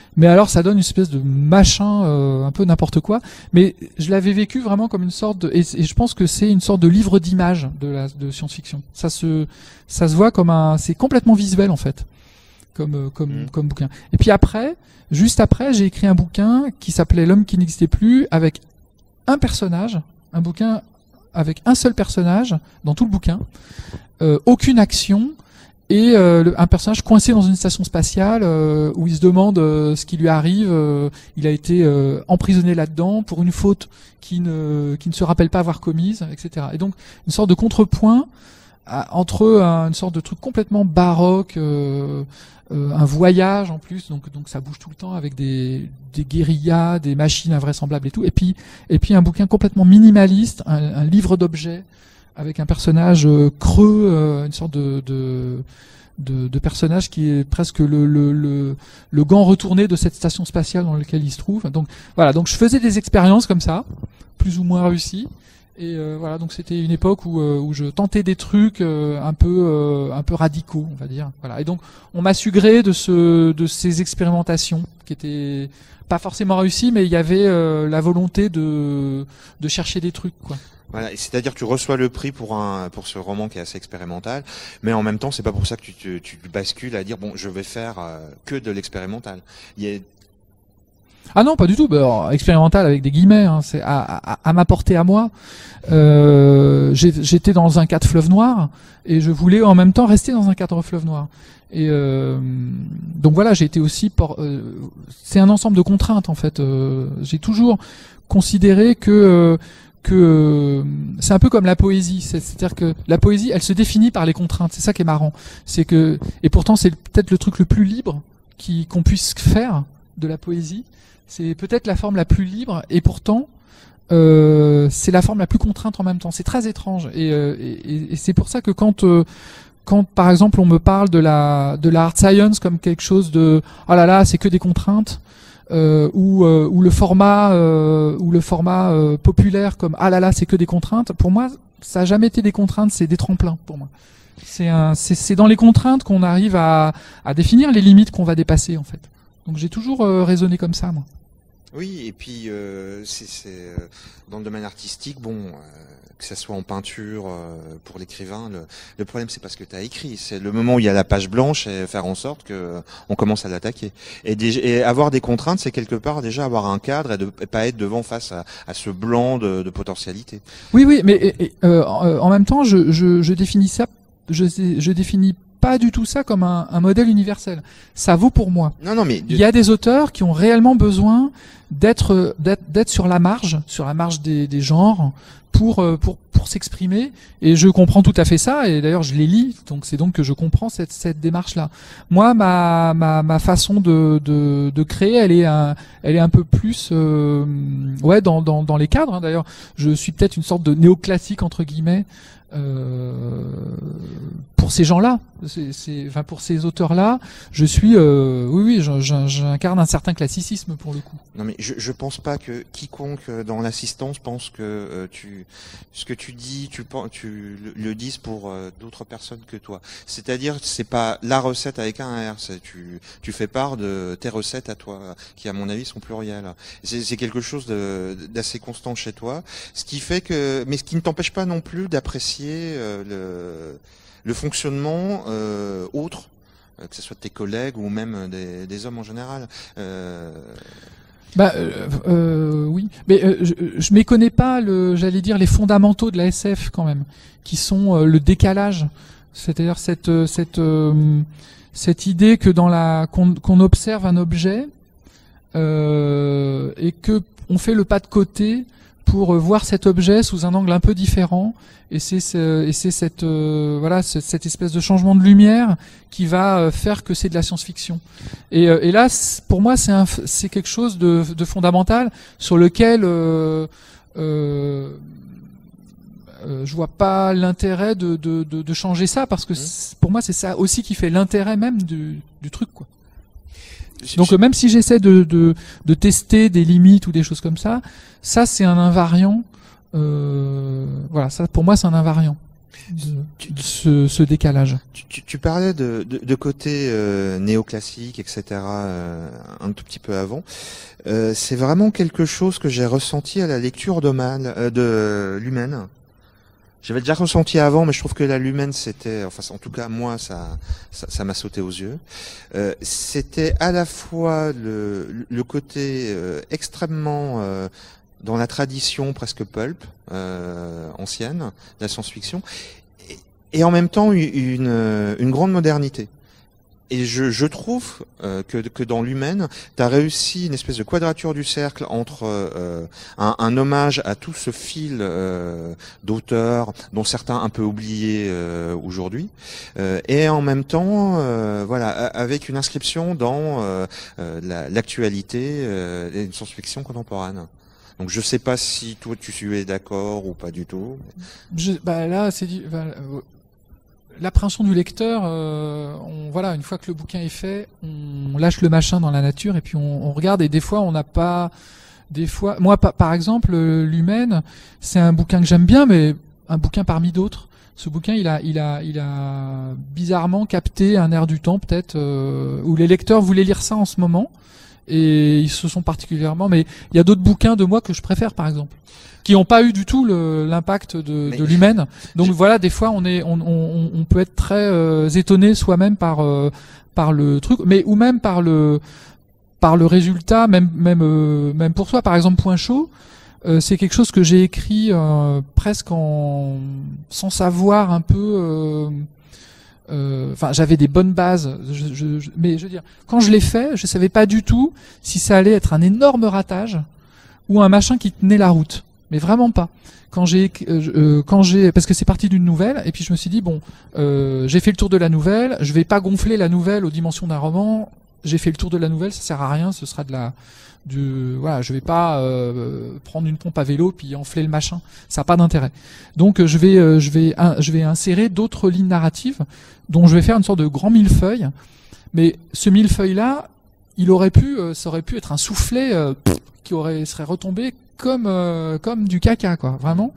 Mais alors ça donne une espèce de machin euh, un peu n'importe quoi. Mais je l'avais vécu vraiment comme une sorte de, et, et je pense que c'est une sorte de livre d'images de la de science-fiction. Ça se ça se voit comme un, c'est complètement visuel en fait, comme euh, comme mmh. comme bouquin. Et puis après, juste après, j'ai écrit un bouquin qui s'appelait L'homme qui n'existait plus, avec un personnage, un bouquin avec un seul personnage dans tout le bouquin, euh, aucune action, et euh, le, un personnage coincé dans une station spatiale euh, où il se demande euh, ce qui lui arrive. Euh, il a été euh, emprisonné là-dedans pour une faute qui ne qui ne se rappelle pas avoir commise, et cetera. Et donc une sorte de contrepoint à, entre un, une sorte de truc complètement baroque, euh, euh, un voyage en plus, donc donc ça bouge tout le temps avec des des guérillas, des machines invraisemblables et tout, et puis et puis un bouquin complètement minimaliste, un, un livre d'objets avec un personnage euh, creux, euh, une sorte de, de de de personnage qui est presque le le le le gant retourné de cette station spatiale dans laquelle il se trouve. Donc voilà, donc je faisais des expériences comme ça, plus ou moins réussies. Et euh, voilà, donc c'était une époque où, euh, où je tentais des trucs euh, un peu euh, un peu radicaux, on va dire. Voilà. Et donc on m'a su gré de ce de ces expérimentations qui étaient pas forcément réussies, mais il y avait euh, la volonté de de chercher des trucs, quoi.
Voilà, c'est-à-dire que tu reçois le prix pour un pour ce roman qui est assez expérimental, mais en même temps c'est pas pour ça que tu tu, tu bascules à dire bon je vais faire euh, que de l'expérimental. Il y a
Ah non, pas du tout. Bah, alors, expérimental avec des guillemets, hein, c'est à, à, à ma portée à moi. Euh, j'étais dans un cadre fleuve noir et je voulais en même temps rester dans un cadre fleuve noir. Et euh, donc voilà, j'ai été aussi. Por euh, c'est un ensemble de contraintes en fait. Euh, j'ai toujours considéré que euh, que euh, c'est un peu comme la poésie. C'est-à-dire que la poésie, elle se définit par les contraintes. C'est ça qui est marrant. C'est que et pourtant c'est peut-être le truc le plus libre qui qu'on puisse faire de la poésie. C'est peut-être la forme la plus libre et pourtant euh, c'est la forme la plus contrainte en même temps. C'est très étrange et, euh, et, et c'est pour ça que quand euh, quand par exemple on me parle de la de la hard science comme quelque chose de oh là là c'est que des contraintes euh, ou euh, ou le format euh, ou le format euh, populaire comme ah là là c'est que des contraintes, pour moi ça a jamais été des contraintes, c'est des tremplins pour moi. C'est un c'est c'est dans les contraintes qu'on arrive à à définir les limites qu'on va dépasser en fait. Donc j'ai toujours euh, raisonné comme ça moi.
Oui, et puis euh, c'est euh, dans le domaine artistique, bon, euh, que ça soit en peinture euh, pour l'écrivain, le, le problème c'est pas ce que tu as écrit, c'est le moment où il y a la page blanche et faire en sorte que euh, on commence à l'attaquer. Et, et avoir des contraintes, c'est quelque part déjà avoir un cadre et de et pas être devant face à, à ce blanc de, de potentialité.
Oui, oui, mais et, et, euh, en même temps, je, je, je définis ça, je, je définis pas du tout ça comme un, un modèle universel. Ça vaut pour moi.
Non, non, mais
il y a des auteurs qui ont réellement besoin d'être d'être d'être sur la marge, sur la marge des, des genres pour pour pour s'exprimer. Et je comprends tout à fait ça. Et d'ailleurs, je les lis. Donc c'est donc que je comprends cette cette démarche là. Moi, ma ma ma façon de de de créer, elle est un elle est un peu plus euh, ouais dans dans dans les cadres. Hein. D'ailleurs, je suis peut-être une sorte de néoclassique entre guillemets. Euh, pour ces gens-là, c'est, c'est, enfin pour ces auteurs-là, je suis, euh, oui, oui, j'incarne un certain classicisme pour le coup.
Non, mais je, je pense pas que quiconque dans l'assistance pense que euh, tu, ce que tu dis, tu, tu le, le dises pour euh, d'autres personnes que toi. C'est-à-dire, c'est pas la recette avec un R, c'est tu, tu fais part de tes recettes à toi, qui à mon avis sont plurielles. C'est, c'est quelque chose de, d'assez constant chez toi, ce qui fait que, mais ce qui ne t'empêche pas non plus d'apprécier euh, le, le fonctionnement euh, autre, euh, que ce soit de tes collègues ou même des, des hommes en général. Euh...
Bah euh, euh, oui, mais euh, je, je méconnais pas le, j'allais dire les fondamentaux de la S F quand même, qui sont euh, le décalage, c'est-à-dire cette cette euh, cette idée que dans la qu'on, qu'on observe un objet euh, et que on fait le pas de côté pour voir cet objet sous un angle un peu différent, et c'est ce, et c'est cette euh, voilà cette, cette espèce de changement de lumière qui va euh, faire que c'est de la science-fiction. Et, euh, et là, pour moi, c'est un c'est quelque chose de, de fondamental sur lequel euh, euh, euh, je vois pas l'intérêt de, de, de, de changer ça, parce que mmh. pour moi, c'est ça aussi qui fait l'intérêt même du, du truc, quoi. Donc même si j'essaie de, de, de tester des limites ou des choses comme ça, ça c'est un invariant. Euh, voilà, ça pour moi c'est un invariant. de, de ce, ce décalage.
Tu, tu, tu parlais de, de, de côté euh, néoclassique, et cetera. Euh, un tout petit peu avant. Euh, c'est vraiment quelque chose que j'ai ressenti à la lecture de, Man, euh, de Lumen. J'avais déjà ressenti avant, mais je trouve que la Lumen, c'était, enfin, en tout cas moi, ça, ça, ça m'a sauté aux yeux. Euh, c'était à la fois le, le côté euh, extrêmement euh, dans la tradition presque pulp euh, ancienne de la science-fiction, et, et en même temps une, une grande modernité. Et je, je trouve euh, que, que dans Lumen, tu as réussi une espèce de quadrature du cercle entre euh, un, un hommage à tout ce fil euh, d'auteurs, dont certains un peu oubliés euh, aujourd'hui, euh, et en même temps, euh, voilà, avec une inscription dans euh, la, l'actualité euh, et une science-fiction contemporaine. Donc je sais pas si toi tu es d'accord ou pas du tout.
Je, bah là, c'est dit. Bah, euh... L'appréhension du lecteur, euh, on, voilà, une fois que le bouquin est fait, on lâche le machin dans la nature et puis on, on regarde. Et des fois, on n'a pas, des fois, moi, par, par exemple, Lumen, c'est un bouquin que j'aime bien, mais un bouquin parmi d'autres. Ce bouquin, il a, il a, il a bizarrement capté un air du temps, peut-être, euh, où les lecteurs voulaient lire ça en ce moment et ils se sont particulièrement. Mais il y a d'autres bouquins de moi que je préfère, par exemple, qui n'ont pas eu du tout le, l'impact de, de Lumen. Donc je... voilà, des fois on est, on, on, on peut être très euh, étonné soi-même par euh, par le truc, mais ou même par le par le résultat, même même euh, même pour soi. Par exemple, Point chaud, euh, c'est quelque chose que j'ai écrit euh, presque en sans savoir un peu. Euh, Enfin, euh, j'avais des bonnes bases, je, je, je, mais je veux dire, quand je l'ai fait, je savais pas du tout si ça allait être un énorme ratage ou un machin qui tenait la route. Mais vraiment pas. Quand j'ai, euh, quand j'ai, parce que c'est parti d'une nouvelle, et puis je me suis dit bon, euh, j'ai fait le tour de la nouvelle, je vais pas gonfler la nouvelle aux dimensions d'un roman. J'ai fait le tour de la nouvelle, ça sert à rien, ce sera de la, du, voilà, je vais pas euh, prendre une pompe à vélo puis enfler le machin, ça a pas d'intérêt. Donc je vais, euh, je vais, un, je vais insérer d'autres lignes narratives dont je vais faire une sorte de grand millefeuille. Mais ce millefeuille là, il aurait pu, euh, ça aurait pu être un soufflet euh, pff, qui aurait serait retombé comme euh, comme du caca, quoi. Vraiment,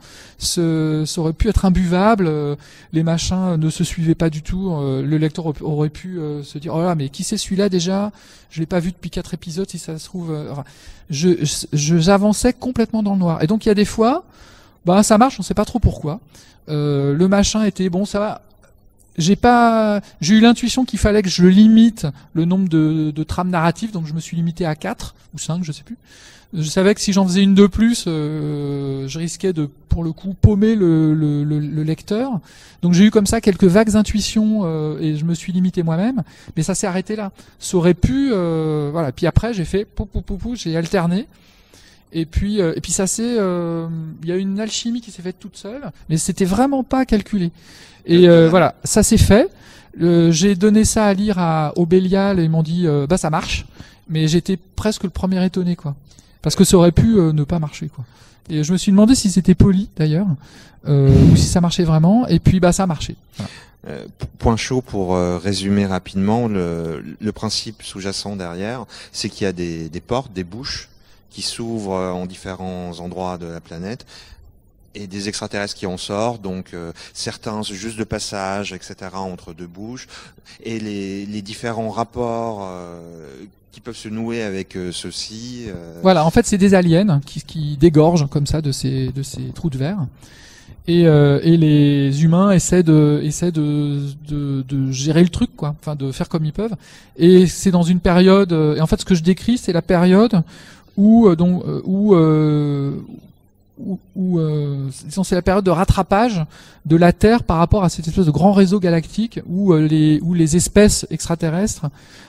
ce, ça aurait pu être imbuvable. Euh, les machins ne se suivaient pas du tout. Euh, le lecteur aurait pu euh, se dire oh là, mais qui c'est celui-là déjà? Je l'ai pas vu depuis quatre épisodes. Si ça se trouve, euh, enfin, je, je j'avançais complètement dans le noir. Et donc il y a des fois, bah ça marche, on sait pas trop pourquoi. Euh, le machin était bon, ça va. J'ai pas, j'ai eu l'intuition qu'il fallait que je limite le nombre de, de trames narratives, donc je me suis limité à quatre ou cinq, je sais plus. Je savais que si j'en faisais une de plus, euh, je risquais de, pour le coup, paumer le, le, le, le lecteur. Donc j'ai eu comme ça quelques vagues intuitions euh, et je me suis limité moi-même. Mais ça s'est arrêté là. Ça aurait pu, euh, voilà. Puis après j'ai fait pou pou pou pou, j'ai alterné. Et puis euh, et puis ça c'est, il euh, y a une alchimie qui s'est faite toute seule, mais c'était vraiment pas calculé. Et euh, voilà, ça s'est fait. Euh, j'ai donné ça à lire à au Bélial et ils m'ont dit euh, bah ça marche. Mais j'étais presque le premier étonné, quoi. Parce que ça aurait pu euh, ne pas marcher, quoi. Et je me suis demandé si c'était poli, d'ailleurs, euh, ou si ça marchait vraiment. Et puis, bah, ça a marché. Voilà.
Euh, point chaud pour euh, résumer rapidement, le, le principe sous-jacent derrière, c'est qu'il y a des, des portes, des bouches qui s'ouvrent en différents endroits de la planète. Et des extraterrestres qui en sortent, donc euh, certains juste de passage, et cetera entre deux bouches, et les, les différents rapports euh, qui peuvent se nouer avec euh, ceux-ci. Euh...
Voilà, en fait, c'est des aliens qui, qui dégorgent comme ça de ces de ces trous de verre, et, euh, et les humains essaient de essaient de, de de gérer le truc, quoi, enfin de faire comme ils peuvent. Et c'est dans une période. Et en fait, ce que je décris, c'est la période où donc où euh, où, où euh, c'est la période de rattrapage de la Terre par rapport à cette espèce de grand réseau galactique où euh, les où les espèces extraterrestres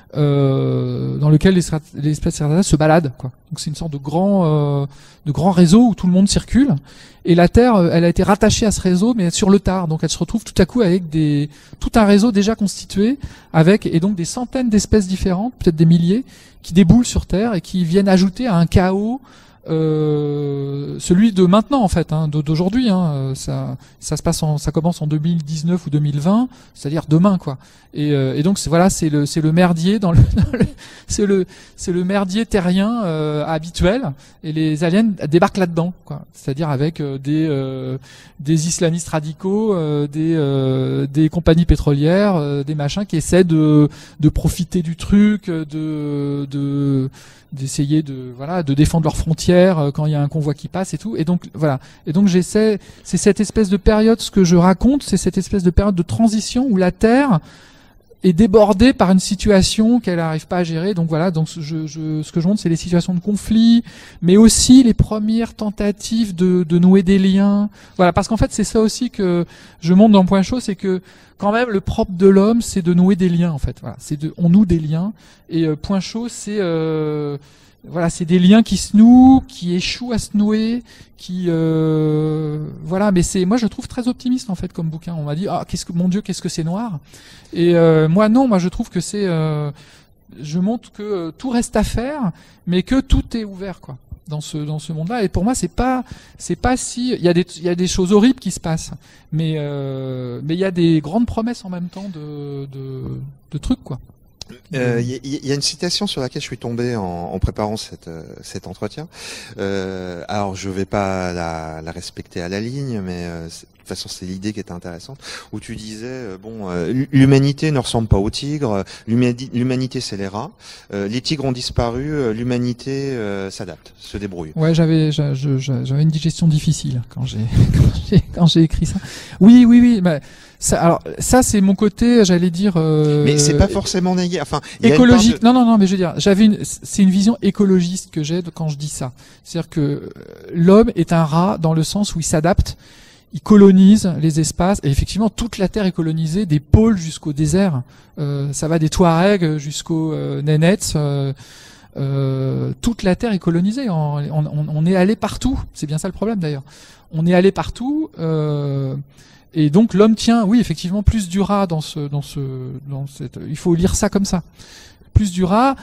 euh, dans lequel les, les espèces extraterrestres se baladent, quoi. Donc c'est une sorte de grand euh, de grand réseau où tout le monde circule et la Terre elle a été rattachée à ce réseau mais sur le tard, donc elle se retrouve tout à coup avec des tout un réseau déjà constitué avec et donc des centaines d'espèces différentes, peut-être des milliers, qui déboulent sur Terre et qui viennent ajouter à un chaos euh, celui de maintenant en fait, hein, d'aujourd'hui. Hein, ça, ça se passe, en, ça commence en deux mille dix-neuf ou deux mille vingt, c'est-à-dire demain, quoi. Et, euh, et donc c'est, voilà, c'est le, c'est le merdier dans le, c'est le, c'est le merdier terrien euh, habituel. Et les aliens débarquent là-dedans, quoi. C'est-à-dire avec euh, des, euh, des islamistes radicaux, euh, des, euh, des compagnies pétrolières, euh, des machins qui essaient de, de profiter du truc, de, de d'essayer de voilà de défendre leurs frontières euh, quand il y a un convoi qui passe et tout. Et donc voilà. Et donc j'essaie, c'est cette espèce de période, ce que je raconte, c'est cette espèce de période de transition où la Terre est débordée par une situation qu'elle n'arrive pas à gérer. Donc voilà, donc je, je, ce que je montre, c'est les situations de conflit, mais aussi les premières tentatives de, de nouer des liens. Voilà, parce qu'en fait, c'est ça aussi que je montre dans Point Chaud, c'est que quand même le propre de l'homme, c'est de nouer des liens. En fait, voilà, c'est de, on noue des liens. Et euh, Point Chaud, c'est euh, voilà, c'est des liens qui se nouent, qui échouent à se nouer, qui euh, voilà. Mais c'est, moi, je trouve très optimiste en fait comme bouquin. On m'a dit, ah, qu'est-ce que, mon Dieu, qu'est-ce que c'est noir. Et euh, moi, non, moi, je trouve que c'est, euh, je montre que euh, tout reste à faire, mais que tout est ouvert, quoi, dans ce dans ce monde-là. Et pour moi, c'est pas, c'est pas si, il y a des, il y a des choses horribles qui se passent, mais euh, mais il y a des grandes promesses en même temps de de, de trucs, quoi.
Il euh, y, y a une citation sur laquelle je suis tombé en, en préparant cette, euh, cet entretien. Euh, alors, je vais pas la, la respecter à la ligne, mais euh, de toute façon, c'est l'idée qui était intéressante. Où tu disais, euh, bon, euh, l'humanité ne ressemble pas aux tigres. L'humanité, c'est les rats. Euh, les tigres ont disparu. Euh, l'humanité euh, s'adapte, se débrouille.
Ouais, j'avais, j'avais une digestion difficile quand j'ai, quand j'ai, quand j'ai écrit ça. Oui, oui, oui. Bah, ça, alors ça c'est mon côté, j'allais dire. Euh,
mais c'est pas forcément négatif. Enfin,
écologique.
De...
Non, non, non. Mais je veux dire, j'avais une, c'est une vision écologiste que j'ai quand je dis ça. C'est-à-dire que l'homme est un rat dans le sens où il s'adapte, il colonise les espaces. Et effectivement, toute la Terre est colonisée, des pôles jusqu'au désert. Euh, ça va des Touaregs jusqu'aux euh, Nénètes. Euh, euh, toute la Terre est colonisée. On, on, on est allé partout. C'est bien ça le problème d'ailleurs. On est allé partout. Euh, Et donc l'homme tient, oui, effectivement, plus du rat dans ce, dans ce, dans cette. Il faut lire ça comme ça. Plus du rat.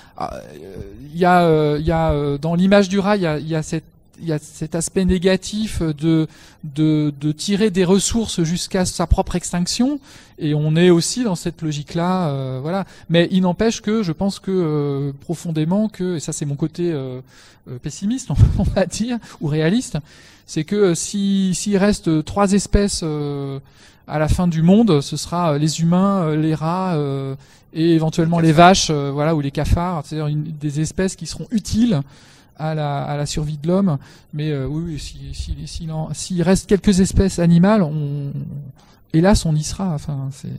Il y a, il y a dans l'image du rat, il y a, il y a cette, il y a cet aspect négatif de, de, de tirer des ressources jusqu'à sa propre extinction. Et on est aussi dans cette logique-là, euh, voilà. Mais il n'empêche que je pense que euh, profondément que, et ça c'est mon côté euh, pessimiste, on va dire, ou réaliste. C'est que si s'il reste trois espèces euh, à la fin du monde, ce sera les humains, les rats euh, et éventuellement les, les vaches, euh, voilà, ou les cafards, c'est-à-dire une, des espèces qui seront utiles à la à la survie de l'homme. Mais euh, oui, oui, si si s'il si, si reste quelques espèces animales, on, hélas, on y sera. Enfin, c'est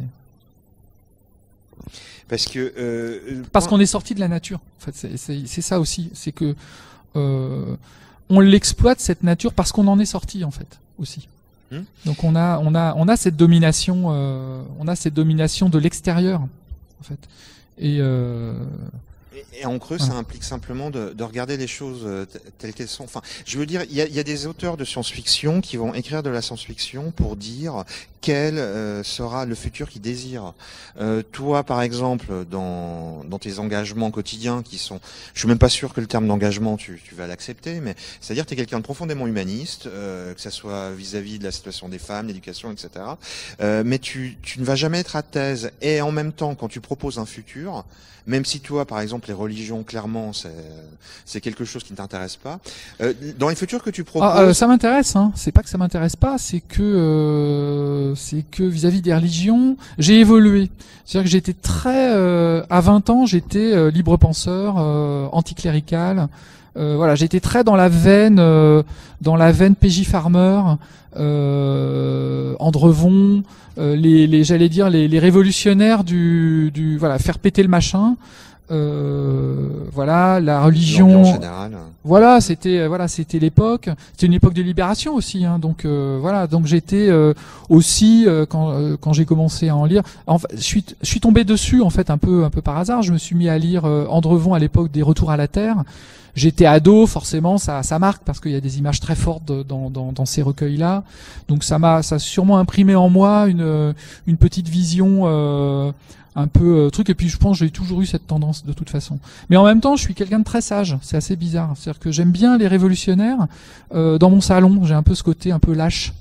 parce que euh,
parce qu'on est sorti de la nature. En fait, c'est c'est, c'est ça aussi, c'est que euh, on l'exploite cette nature parce qu'on en est sorti en fait aussi. Mmh. Donc on a on a on a cette domination euh, on a cette domination de l'extérieur en fait. Et euh,
Et, et en creux, voilà. Ça implique simplement de, de regarder les choses telles qu'elles sont. Enfin, je veux dire, il y a, y a des auteurs de science-fiction qui vont écrire de la science-fiction pour dire quel euh, sera le futur qu'ils désirent. Euh, toi, par exemple, dans, dans tes engagements quotidiens, qui sont, je suis même pas sûr que le terme d'engagement, tu, tu vas l'accepter, mais c'est-à-dire que tu es quelqu'un de profondément humaniste, euh, que ça soit vis-à-vis de la situation des femmes, l'éducation, et cetera. Euh, mais tu, tu ne vas jamais être à thèse. Et en même temps, quand tu proposes un futur, même si toi, par exemple, les religions, clairement, c'est, c'est quelque chose qui ne t'intéresse pas. Euh, dans les futurs que tu proposes...
Ah, euh, ça m'intéresse, hein. C'est pas que ça m'intéresse pas, c'est que, euh, c'est que vis-à-vis des religions, j'ai évolué. C'est-à-dire que j'étais très, euh, à vingt ans, j'étais euh, libre penseur, euh, anticlérical. Euh, voilà, j'étais très dans la veine, euh, dans la veine P J Farmer, euh, Andrevon, euh, les, les, j'allais dire les, les révolutionnaires du, du, voilà, faire péter le machin. Euh, voilà, la religion.
Générale.
Voilà, c'était, voilà, c'était l'époque. C'était une époque de libération aussi, hein. Donc euh, voilà, donc j'étais euh, aussi euh, quand euh, quand j'ai commencé à en lire. En fait, je suis je suis tombé dessus en fait un peu un peu par hasard. Je me suis mis à lire euh, Andrevon à l'époque des Retours à la Terre. J'étais ado, forcément, ça, ça marque parce qu'il y a des images très fortes dans, dans, dans ces recueils-là. Donc ça m'a, ça a sûrement imprimé en moi une, une petite vision, euh, un peu euh, truc. Et puis je pense que j'ai toujours eu cette tendance de toute façon. Mais en même temps, je suis quelqu'un de très sage. C'est assez bizarre. C'est-à-dire que j'aime bien les révolutionnaires. Euh, dans mon salon, j'ai un peu ce côté un peu lâche.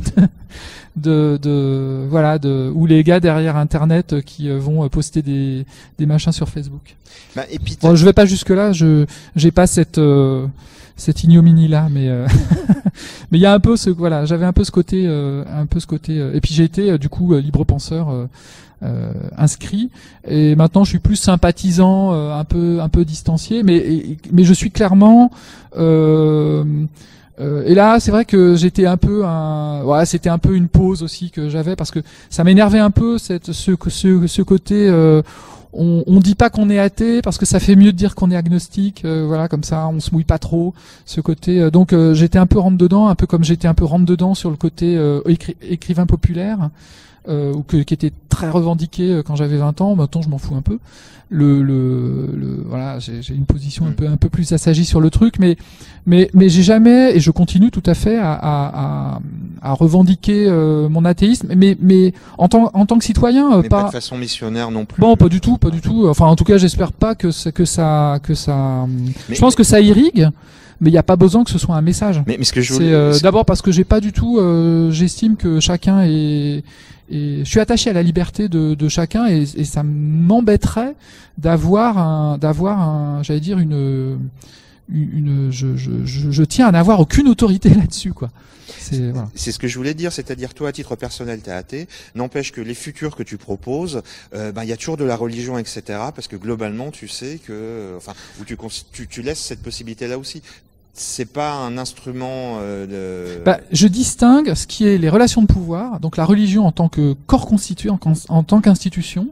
de, de voilà de ou les gars derrière Internet qui euh, vont poster des des machins sur Facebook.
Bah, et puis
bon, je vais pas jusque là. Je j'ai pas cette euh, cette ignominie là, mais euh, mais il y a un peu ce voilà, j'avais un peu ce côté euh, un peu ce côté euh, et puis j'ai été euh, du coup euh, libre penseur euh, euh, inscrit et maintenant je suis plus sympathisant, euh, un peu un peu distancié, mais et, mais je suis clairement euh, euh, et là c'est vrai que j'étais un peu un voilà, c'était un peu une pause aussi que j'avais parce que ça m'énervait un peu cette ce ce ce côté euh, On, on dit pas qu'on est athée parce que ça fait mieux de dire qu'on est agnostique, euh, voilà, comme ça on se mouille pas trop. Ce côté, euh, donc euh, j'étais un peu rentre dedans, un peu comme j'étais un peu rentre dedans sur le côté euh, écri écrivain populaire, euh, ou que, qui était très revendiqué euh, quand j'avais vingt ans. Maintenant je m'en fous un peu. Le, le, le voilà, j'ai une position un peu un peu plus assagie sur le truc, mais mais mais j'ai jamais et je continue tout à fait à à, à, à revendiquer euh, mon athéisme, mais mais en tant en tant que citoyen, euh,
mais
pas,
pas de façon missionnaire non plus.
Bon, pas du tout, pas du tout. Enfin, en tout cas, j'espère pas que ça, que ça, que ça.
Mais,
je pense
mais...
que ça irrigue, mais il n'y a pas besoin que ce soit un message.
Mais, mais ce que je voulais...
C'est euh, d'abord parce que j'ai pas du tout. Euh, J'estime que chacun est. Et je suis attaché à la liberté de, de chacun et, et ça m'embêterait d'avoir un, d'avoir un, j'allais dire une, une, je, je, je, je tiens à n'avoir aucune autorité là-dessus, quoi. C'est voilà.
ce que je voulais dire, c'est-à-dire toi à titre personnel t'es athée, n'empêche que les futurs que tu proposes, euh, ben il y a toujours de la religion, et cetera. Parce que globalement tu sais que, enfin, où tu, tu, tu laisses cette possibilité-là aussi. C'est pas un instrument euh, de...
Bah, je distingue ce qui est les relations de pouvoir, donc la religion en tant que corps constitué, en, en tant qu'institution,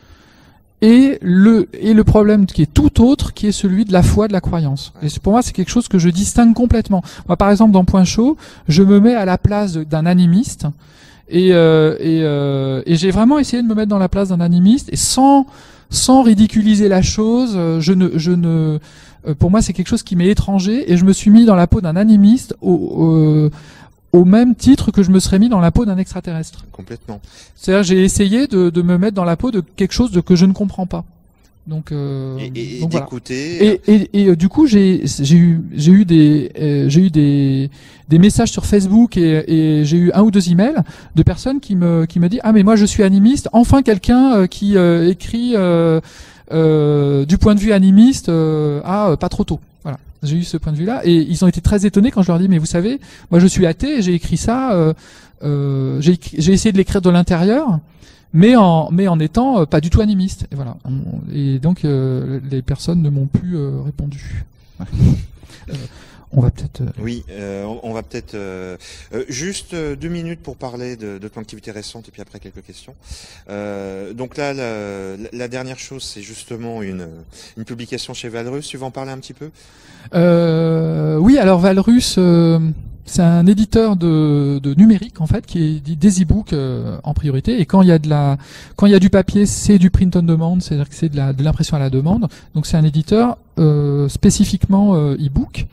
et le et le problème qui est tout autre, qui est celui de la foi, de la croyance. Et pour moi, c'est quelque chose que je distingue complètement. Moi, par exemple, dans Point Chaud, je me mets à la place d'un animiste, et euh, et, euh, et j'ai vraiment essayé de me mettre dans la place d'un animiste, et sans sans ridiculiser la chose, je ne je ne pour moi, c'est quelque chose qui m'est étranger, et je me suis mis dans la peau d'un animiste au, au, au même titre que je me serais mis dans la peau d'un extraterrestre.
Complètement.
C'est-à-dire, j'ai essayé de, de me mettre dans la peau de quelque chose de, que je ne comprends pas. Donc, euh,
et, et,
donc
et d'écouter.
Voilà. Et, et, et, et du coup, j'ai j'ai eu j'ai eu des euh, j'ai eu des des messages sur Facebook et, et j'ai eu un ou deux emails de personnes qui me qui me disent ah mais moi je suis animiste. Enfin quelqu'un euh, qui euh, écrit euh, euh, du point de vue animiste euh, ah euh, pas trop tôt. Voilà. J'ai eu ce point de vue-là et ils ont été très étonnés quand je leur dis mais vous savez moi je suis athée et j'ai écrit ça euh, euh, j'ai j'ai essayé de l'écrire de l'intérieur. Mais en mais en étant euh, pas du tout animiste. Et voilà. On, et donc euh, les personnes ne m'ont plus euh, répondu. Voilà. euh, on va peut-être. Euh...
Oui, euh, on, on va peut-être euh, euh, juste euh, deux minutes pour parler de, de ton activité récente et puis après quelques questions. Euh, donc là, la, la dernière chose, c'est justement une une publication chez Valrus. Tu veux en parler un petit peu?
euh, Oui, alors Valrus. Euh... C'est un éditeur de, de numérique en fait qui est des e-books euh, en priorité et quand il y a de la quand il y a du papier c'est du print on demand, c'est-à-dire que c'est de la de l'impression à la demande. Donc c'est un éditeur euh, spécifiquement euh, e-book.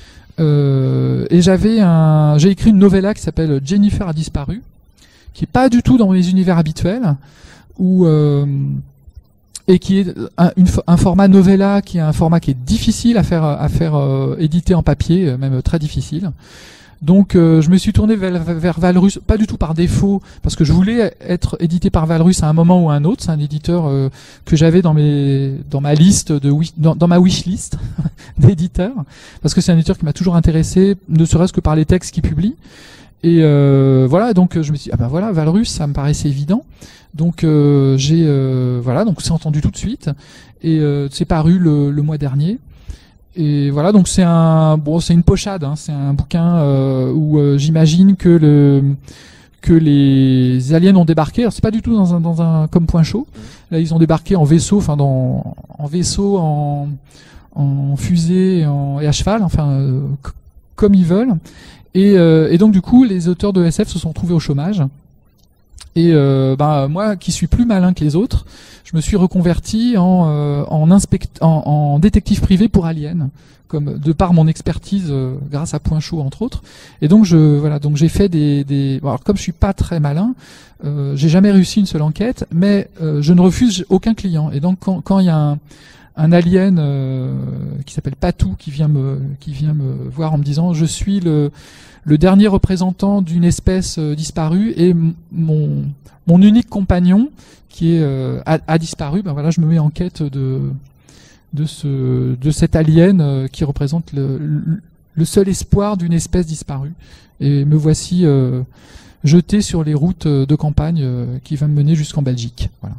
Euh, et j'avais un j'ai écrit une novella qui s'appelle Jennifer a disparu, qui est pas du tout dans mes univers habituels où euh, et qui est un, une, un format novella qui est un format qui est difficile à faire à faire euh, éditer en papier, même très difficile. Donc euh, je me suis tourné vers, vers Valrus, pas du tout par défaut, parce que je voulais être édité par Valrus à un moment ou à un autre. C'est un éditeur euh, que j'avais dans mes dans ma liste de dans, dans ma wish list d'éditeurs, parce que c'est un éditeur qui m'a toujours intéressé, ne serait-ce que par les textes qu'il publie. Et euh, voilà, donc je me suis dit, ah ben voilà, Valrus, ça me paraissait évident. Donc euh, j'ai euh, voilà, donc c'est entendu tout de suite et euh, c'est paru le, le mois dernier. Et voilà, donc c'est un bon, c'est une pochade, hein, c'est un bouquin euh, où euh, j'imagine que le que les aliens ont débarqué. Alors c'est pas du tout dans un dans un comme Point Chaud. Là ils ont débarqué en vaisseau, enfin dans en vaisseau, en en fusée et, en, et à cheval, enfin euh, comme ils veulent. Et, euh, et donc du coup les auteurs de S F se sont trouvés au chômage. Et euh, bah, moi, qui suis plus malin que les autres, je me suis reconverti en euh, en, inspect en, en détective privé pour Alien, comme de par mon expertise euh, grâce à Point Chaud entre autres. Et donc je voilà, donc j'ai fait des des. Bon, alors comme je suis pas très malin, euh, j'ai jamais réussi une seule enquête, mais euh, je ne refuse aucun client. Et donc quand quand il y a un un alien euh, qui s'appelle Patou qui vient me qui vient me voir en me disant je suis le le dernier représentant d'une espèce euh, disparue et mon mon unique compagnon qui est euh, a, a disparu, ben voilà, je me mets en quête de de ce de cet alien euh, qui représente le, le le seul espoir d'une espèce disparue, et me voici euh, jeté sur les routes de campagne euh, qui va me mener jusqu'en Belgique. Voilà.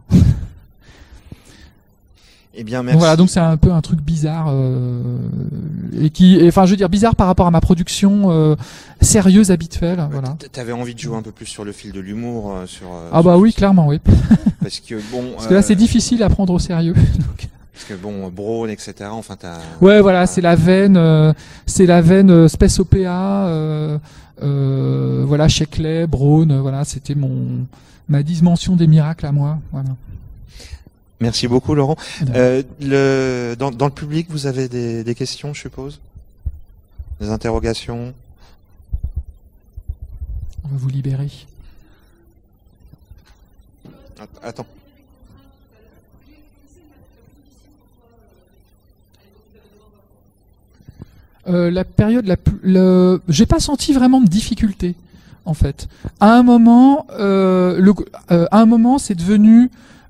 Eh bien, merci.
Donc voilà, donc c'est un peu un truc bizarre euh, et qui, et, enfin, je veux dire bizarre par rapport à ma production euh, sérieuse habituelle. Ouais, voilà.
T'avais envie de jouer un peu plus sur le fil de l'humour, euh, sur. Euh,
ah bah
sur
oui, clairement, oui.
Parce que bon.
Parce que là, c'est difficile à prendre au sérieux. Donc.
Parce que bon, Braun, et cetera. Enfin, t'as.
Ouais, voilà, euh, c'est la veine, euh, c'est la veine euh, Space O P A. Euh, euh, voilà, Sheckley, Braun. Euh, voilà, c'était mon ma dimension des miracles à moi. Voilà.
Merci beaucoup, Laurent. Euh, le, dans, dans le public, vous avez des, des questions, je suppose? Des interrogations?
On va vous libérer.
Attends.
Euh, la période la plus, le, j'ai pas senti vraiment de difficulté, en fait. À un moment, euh, le, euh, à un moment, c'est devenu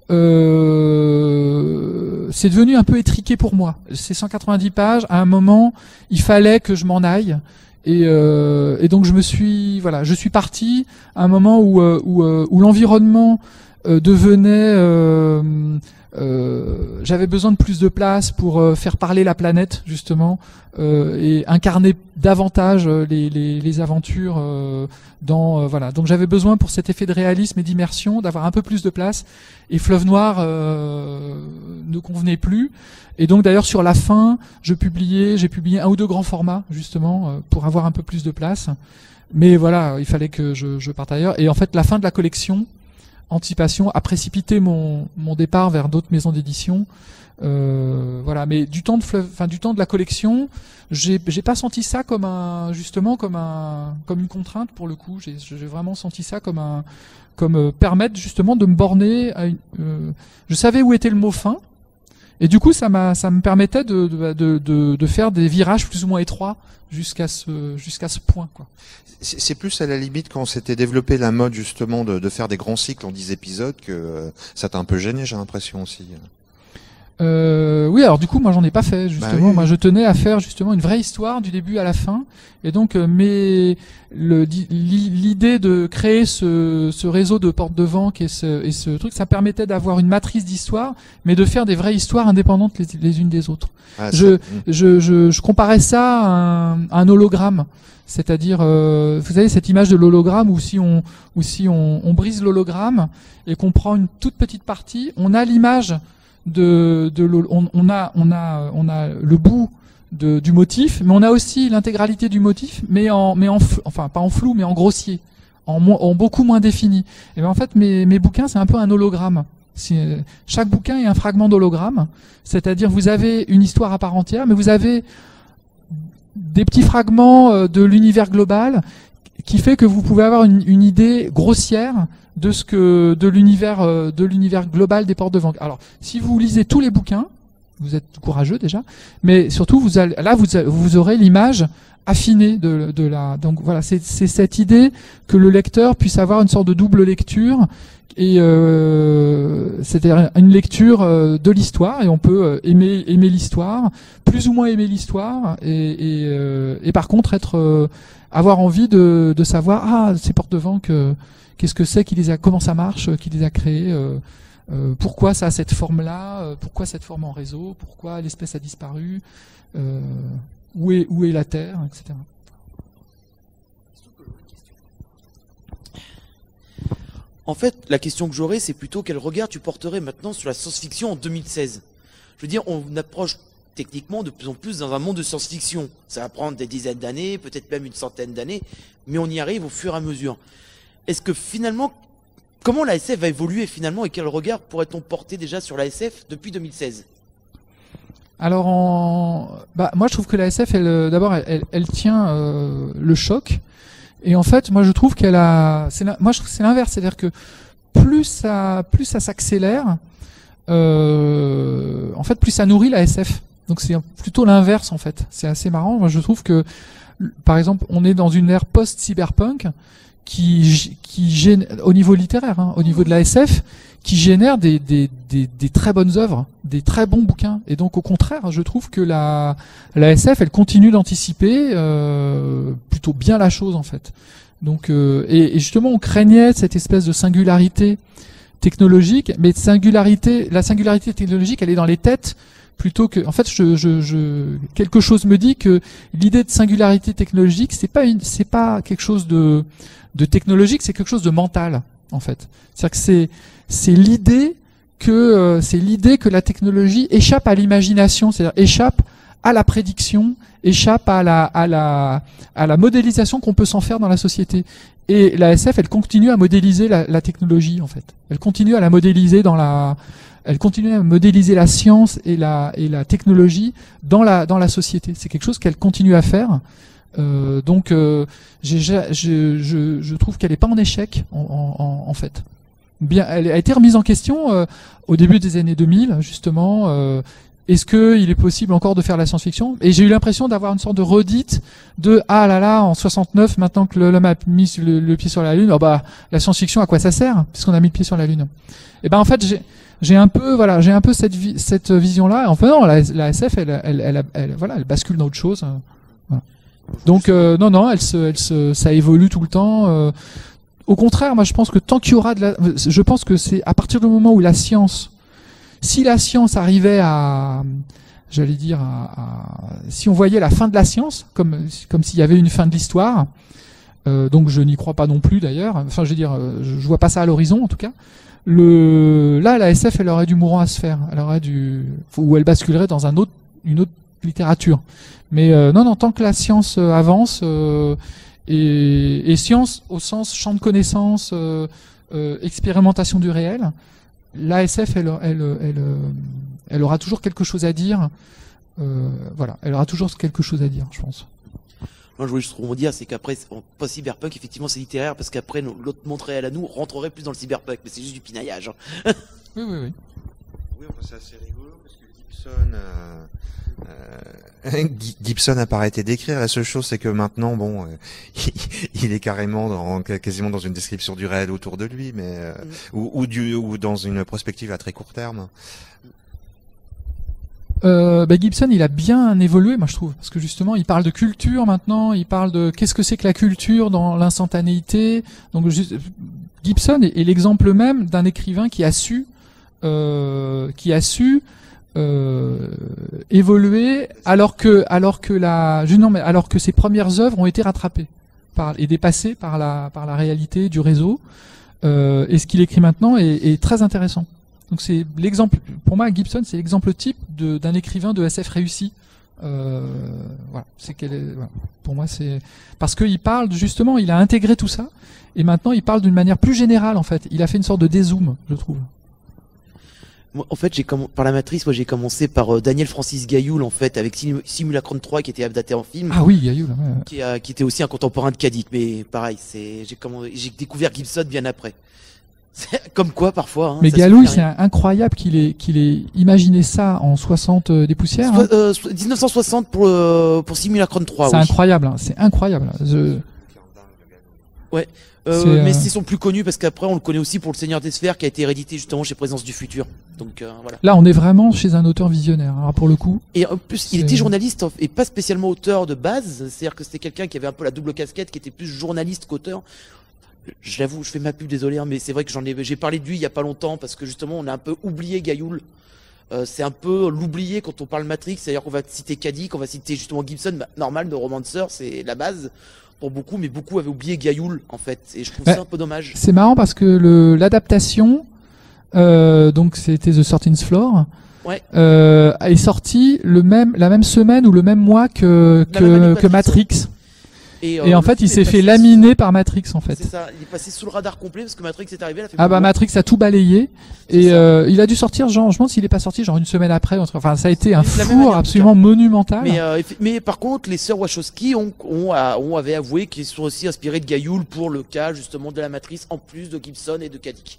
Euh, c'est devenu un peu étriqué pour moi. Ces cent quatre-vingt-dix pages, à un moment, il fallait que je m'en aille, et, euh, et donc je me suis, voilà, je suis parti à un moment où où, où l'environnement euh, devenait, euh, euh, j'avais besoin de plus de place pour euh, faire parler la planète justement euh, et incarner davantage les les, les aventures euh, dans euh, voilà. Donc j'avais besoin pour cet effet de réalisme et d'immersion d'avoir un peu plus de place. Et Fleuve Noir euh, ne convenait plus. Et donc d'ailleurs sur la fin, je publiais, j'ai publié un ou deux grands formats justement euh, pour avoir un peu plus de place. Mais voilà, il fallait que je, je parte ailleurs. Et en fait, la fin de la collection, Anticipation, a précipité mon, mon départ vers d'autres maisons d'édition. Euh, voilà, mais du temps de Fleuve, enfin du temps de la collection, j'ai j'ai pas senti ça comme un justement comme un comme une contrainte pour le coup. J'ai j'ai vraiment senti ça comme un comme euh, permettre justement de me borner à une, euh, je savais où était le mot fin, et du coup ça m'a ça me permettait de de, de de de faire des virages plus ou moins étroits jusqu'à ce jusqu'à ce point, quoi.
C'est plus à la limite quand s'était développé la mode justement de de faire des grands cycles en dix épisodes que euh, ça t'a un peu gêné, j'ai l'impression aussi.
Euh, oui, alors du coup, moi, j'en ai pas fait justement. Bah oui. Moi, je tenais à faire justement une vraie histoire du début à la fin, et donc, euh, mais le l'idée de créer ce, ce réseau de portes de vente et ce, et ce truc, ça permettait d'avoir une matrice d'histoire, mais de faire des vraies histoires indépendantes les, les unes des autres. Ah, je, je, je, je comparais ça à un, à un hologramme. C'est-à-dire, euh, vous savez, cette image de l'hologramme où si on, où si on, on brise l'hologramme et qu'on prend une toute petite partie, on a l'image de, de on, on a on a on a le bout de, du motif, mais on a aussi l'intégralité du motif, mais en mais en enfin pas en flou, mais en grossier, en, en beaucoup moins défini. Et bien en fait mes mes bouquins, c'est un peu un hologramme. Chaque bouquin est un fragment d'hologramme, c'est-à-dire vous avez une histoire à part entière, mais vous avez des petits fragments de l'univers global qui fait que vous pouvez avoir une, une idée grossière de ce que de l'univers euh, de l'univers global des portes de vente. Alors, si vous lisez tous les bouquins, vous êtes courageux déjà, mais surtout vous allez, là vous vous aurez l'image affinée de de la donc voilà, c'est c'est cette idée que le lecteur puisse avoir une sorte de double lecture, et euh, c'est-à-dire une lecture euh, de l'histoire, et on peut euh, aimer aimer l'histoire, plus ou moins aimer l'histoire, et et, euh, et par contre être euh, avoir envie de de savoir ah ces portes de vente que qu'est-ce que c'est qui les a, comment ça marche, qui les a créés, euh, euh, pourquoi ça a cette forme-là, euh, pourquoi cette forme en réseau, pourquoi l'espèce a disparu, euh, où est où est la Terre, et cetera.
En fait, la question que j'aurais, c'est plutôt quel regard tu porterais maintenant sur la science-fiction en deux mille seize. Je veux dire, on approche techniquement de plus en plus dans un monde de science-fiction. Ça va prendre des dizaines d'années, peut-être même une centaine d'années, mais on y arrive au fur et à mesure. Est-ce que finalement, comment la S F va évoluer finalement et quel regard pourrait-on porter déjà sur la S F depuis deux mille seize?
Alors, en... bah, moi, je trouve que la S F, elle, d'abord, elle, elle, elle tient euh, le choc. Et en fait, moi, je trouve qu'elle a. C'est la... Moi, je trouve que c'est l'inverse, c'est-à-dire que plus ça, plus ça s'accélère, euh... en fait, plus ça nourrit la S F. Donc, c'est plutôt l'inverse, en fait. C'est assez marrant. Moi, je trouve que, par exemple, on est dans une ère post-cyberpunk qui, qui gêne au niveau littéraire, hein, au niveau de la S F, qui génère des, des, des, des très bonnes œuvres, des très bons bouquins. Et donc, au contraire, je trouve que la, la S F, elle continue d'anticiper euh, plutôt bien la chose, en fait. Donc, euh, et, et justement, on craignait cette espèce de singularité technologique, mais singularité, la singularité technologique, elle est dans les têtes plutôt que. En fait, je, je, je, quelque chose me dit que l'idée de singularité technologique, c'est pas une, c'est pas quelque chose de, de technologique, c'est quelque chose de mental, en fait. C'est-à-dire que c'est c'est l'idée que euh, c'est l'idée que la technologie échappe à l'imagination, c'est-à-dire échappe à la prédiction, échappe à la à la à la modélisation qu'on peut s'en faire dans la société. Et la S F, elle continue à modéliser la, la technologie, en fait. Elle continue à la modéliser dans la elle continue à modéliser la science et la et la technologie dans la dans la société. C'est quelque chose qu'elle continue à faire. Euh, donc, euh, j'ai, je, je, je trouve qu'elle n'est pas en échec, en, en, en fait. Bien, elle a été remise en question euh, au début des années deux mille, justement. Euh, est-ce que il est possible encore de faire la science-fiction? Et j'ai eu l'impression d'avoir une sorte de redite de ah là là, en soixante-neuf, maintenant que l'homme a mis le, le pied sur la Lune, oh bah la science-fiction, à quoi ça sert puisqu'on a mis le pied sur la Lune? Et ben en fait, j'ai j'ai un peu voilà, j'ai un peu cette vi- cette vision-là. Enfin non, la, la S F, elle, elle, elle, elle, voilà, elle bascule dans autre chose. Voilà. Donc euh, non non, elle se, elle se, ça évolue tout le temps. Euh, Au contraire, moi je pense que tant qu'il y aura de la, je pense que c'est à partir du moment où la science, si la science arrivait à, j'allais dire, à, à, si on voyait la fin de la science, comme comme s'il y avait une fin de l'histoire, euh, donc je n'y crois pas non plus d'ailleurs. Enfin, je veux dire, je, je vois pas ça à l'horizon en tout cas. Le, là, la S F, elle aurait du mourant à se faire. Elle aurait du, ou elle basculerait dans un autre, une autre littérature. Mais euh, non, non, tant que la science euh, avance. Euh, Et, et science au sens champ de connaissances, euh, euh, expérimentation du réel, l'A S F, elle, elle, elle, elle aura toujours quelque chose à dire. Euh, voilà, elle aura toujours quelque chose à dire, je pense.
Non, je voulais juste rebondir, c'est qu'après, pas cyberpunk, effectivement, c'est littéraire, parce qu'après, l'autre monde réel à nous rentrerait plus dans le cyberpunk, mais c'est juste du pinaillage. Hein.
Oui, oui, oui.
Oui, enfin, c'est assez rigolo, parce que Gibson... Euh... Euh, Gibson n'a pas arrêté d'écrire. La seule chose, c'est que maintenant, bon, euh, il, il est carrément dans, quasiment dans une description du réel autour de lui, mais euh, mmh. ou, ou, du, ou dans une prospective à très court terme.
Euh, bah Gibson, il a bien évolué, moi je trouve, parce que justement, il parle de culture maintenant. Il parle de qu'est-ce que c'est que la culture dans l'instantanéité. Donc, juste, Gibson est, est l'exemple même d'un écrivain qui a su, euh, qui a su. Euh, évoluer alors que alors que la non mais alors que ses premières œuvres ont été rattrapées par et dépassées par la par la réalité du réseau euh, et ce qu'il écrit maintenant est, est très intéressant. Donc c'est l'exemple pour moi Gibson, c'est l'exemple type de d'un écrivain de S F réussi. Euh, voilà, c'est qu'elle est, voilà. Pour moi c'est parce qu'il parle justement, il a intégré tout ça et maintenant il parle d'une manière plus générale en fait. Il a fait une sorte de dézoom, je trouve.
Moi, en fait, j'ai comm... par la matrice, moi j'ai commencé par euh, Daniel Francis Gayoul en fait avec Sim... Simulacron trois qui était adapté en film.
Ah oui, Gayoul. Ouais.
Qui, a... qui était aussi un contemporain de Kadik, mais pareil, c'est j'ai comm... j'ai découvert Gibson bien après. C'est comme quoi parfois. Hein,
mais Gayoul, c'est incroyable qu'il ait qu'il ait imaginé ça en soixante euh, des poussières.
So... Hein. Euh, dix-neuf cent soixante pour euh, pour Simulacron trois.
C'est
oui.
incroyable, hein, c'est incroyable. Je...
Ouais. Euh,
c'est,
mais
euh...
c'est son plus connu parce qu'après on le connaît aussi pour le Seigneur des Sphères qui a été réédité justement chez Présence du Futur. Donc euh, voilà.
Là on est vraiment chez un auteur visionnaire hein, pour le coup.
Et en plus c'est... il était journaliste et pas spécialement auteur de base, c'est-à-dire que c'était quelqu'un qui avait un peu la double casquette, qui était plus journaliste qu'auteur. Je l'avoue, je fais ma pub, désolé, hein, mais c'est vrai que j'en ai j'ai parlé de lui il y a pas longtemps parce que justement on a un peu oublié Gayoul. Euh, c'est un peu l'oublier quand on parle Matrix, c'est-à-dire qu'on va citer Kadik, on va citer justement Gibson, bah, normal de Romancer, c'est la base. Pour beaucoup, mais beaucoup avaient oublié Gayoul en fait, et je trouve ouais, ça un peu dommage.
C'est marrant parce que le, l'adaptation, euh, donc c'était The thirteenth Floor,
ouais.
euh, est sorti le même, la même semaine ou le même mois que que, même Matrix, que Matrix.
Et, euh,
Et en
le
fait,
film
il s'est
est
fait
passé
laminer par Matrix, en
sous-
fait.
C'est ça, il est passé sous le radar complet parce que Matrix est arrivé. Elle a fait
Ah bah
boum.
Matrix a tout balayé
C'est
et
ça.
euh, il a dû sortir genre je me demande s'il est pas sorti genre une semaine après enfin ça a été un
La même année, en
four
tout
absolument monumental.
Mais, euh, effe- mais par contre, les sœurs Wachowski ont, ont, a- ont avait avoué qu'ils sont aussi inspirés de Gaioul pour le cas justement de la matrice en plus de Gibson et de Kadik.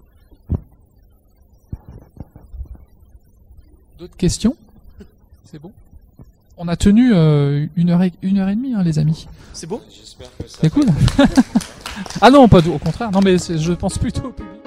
D'autres questions? C'est bon. On a tenu euh, une heure et une heure et demie hein, les amis.
C'est beau?
J'espère que ça
C'est cool. Ah non pas du- au contraire non mais c'est- je pense plutôt au public.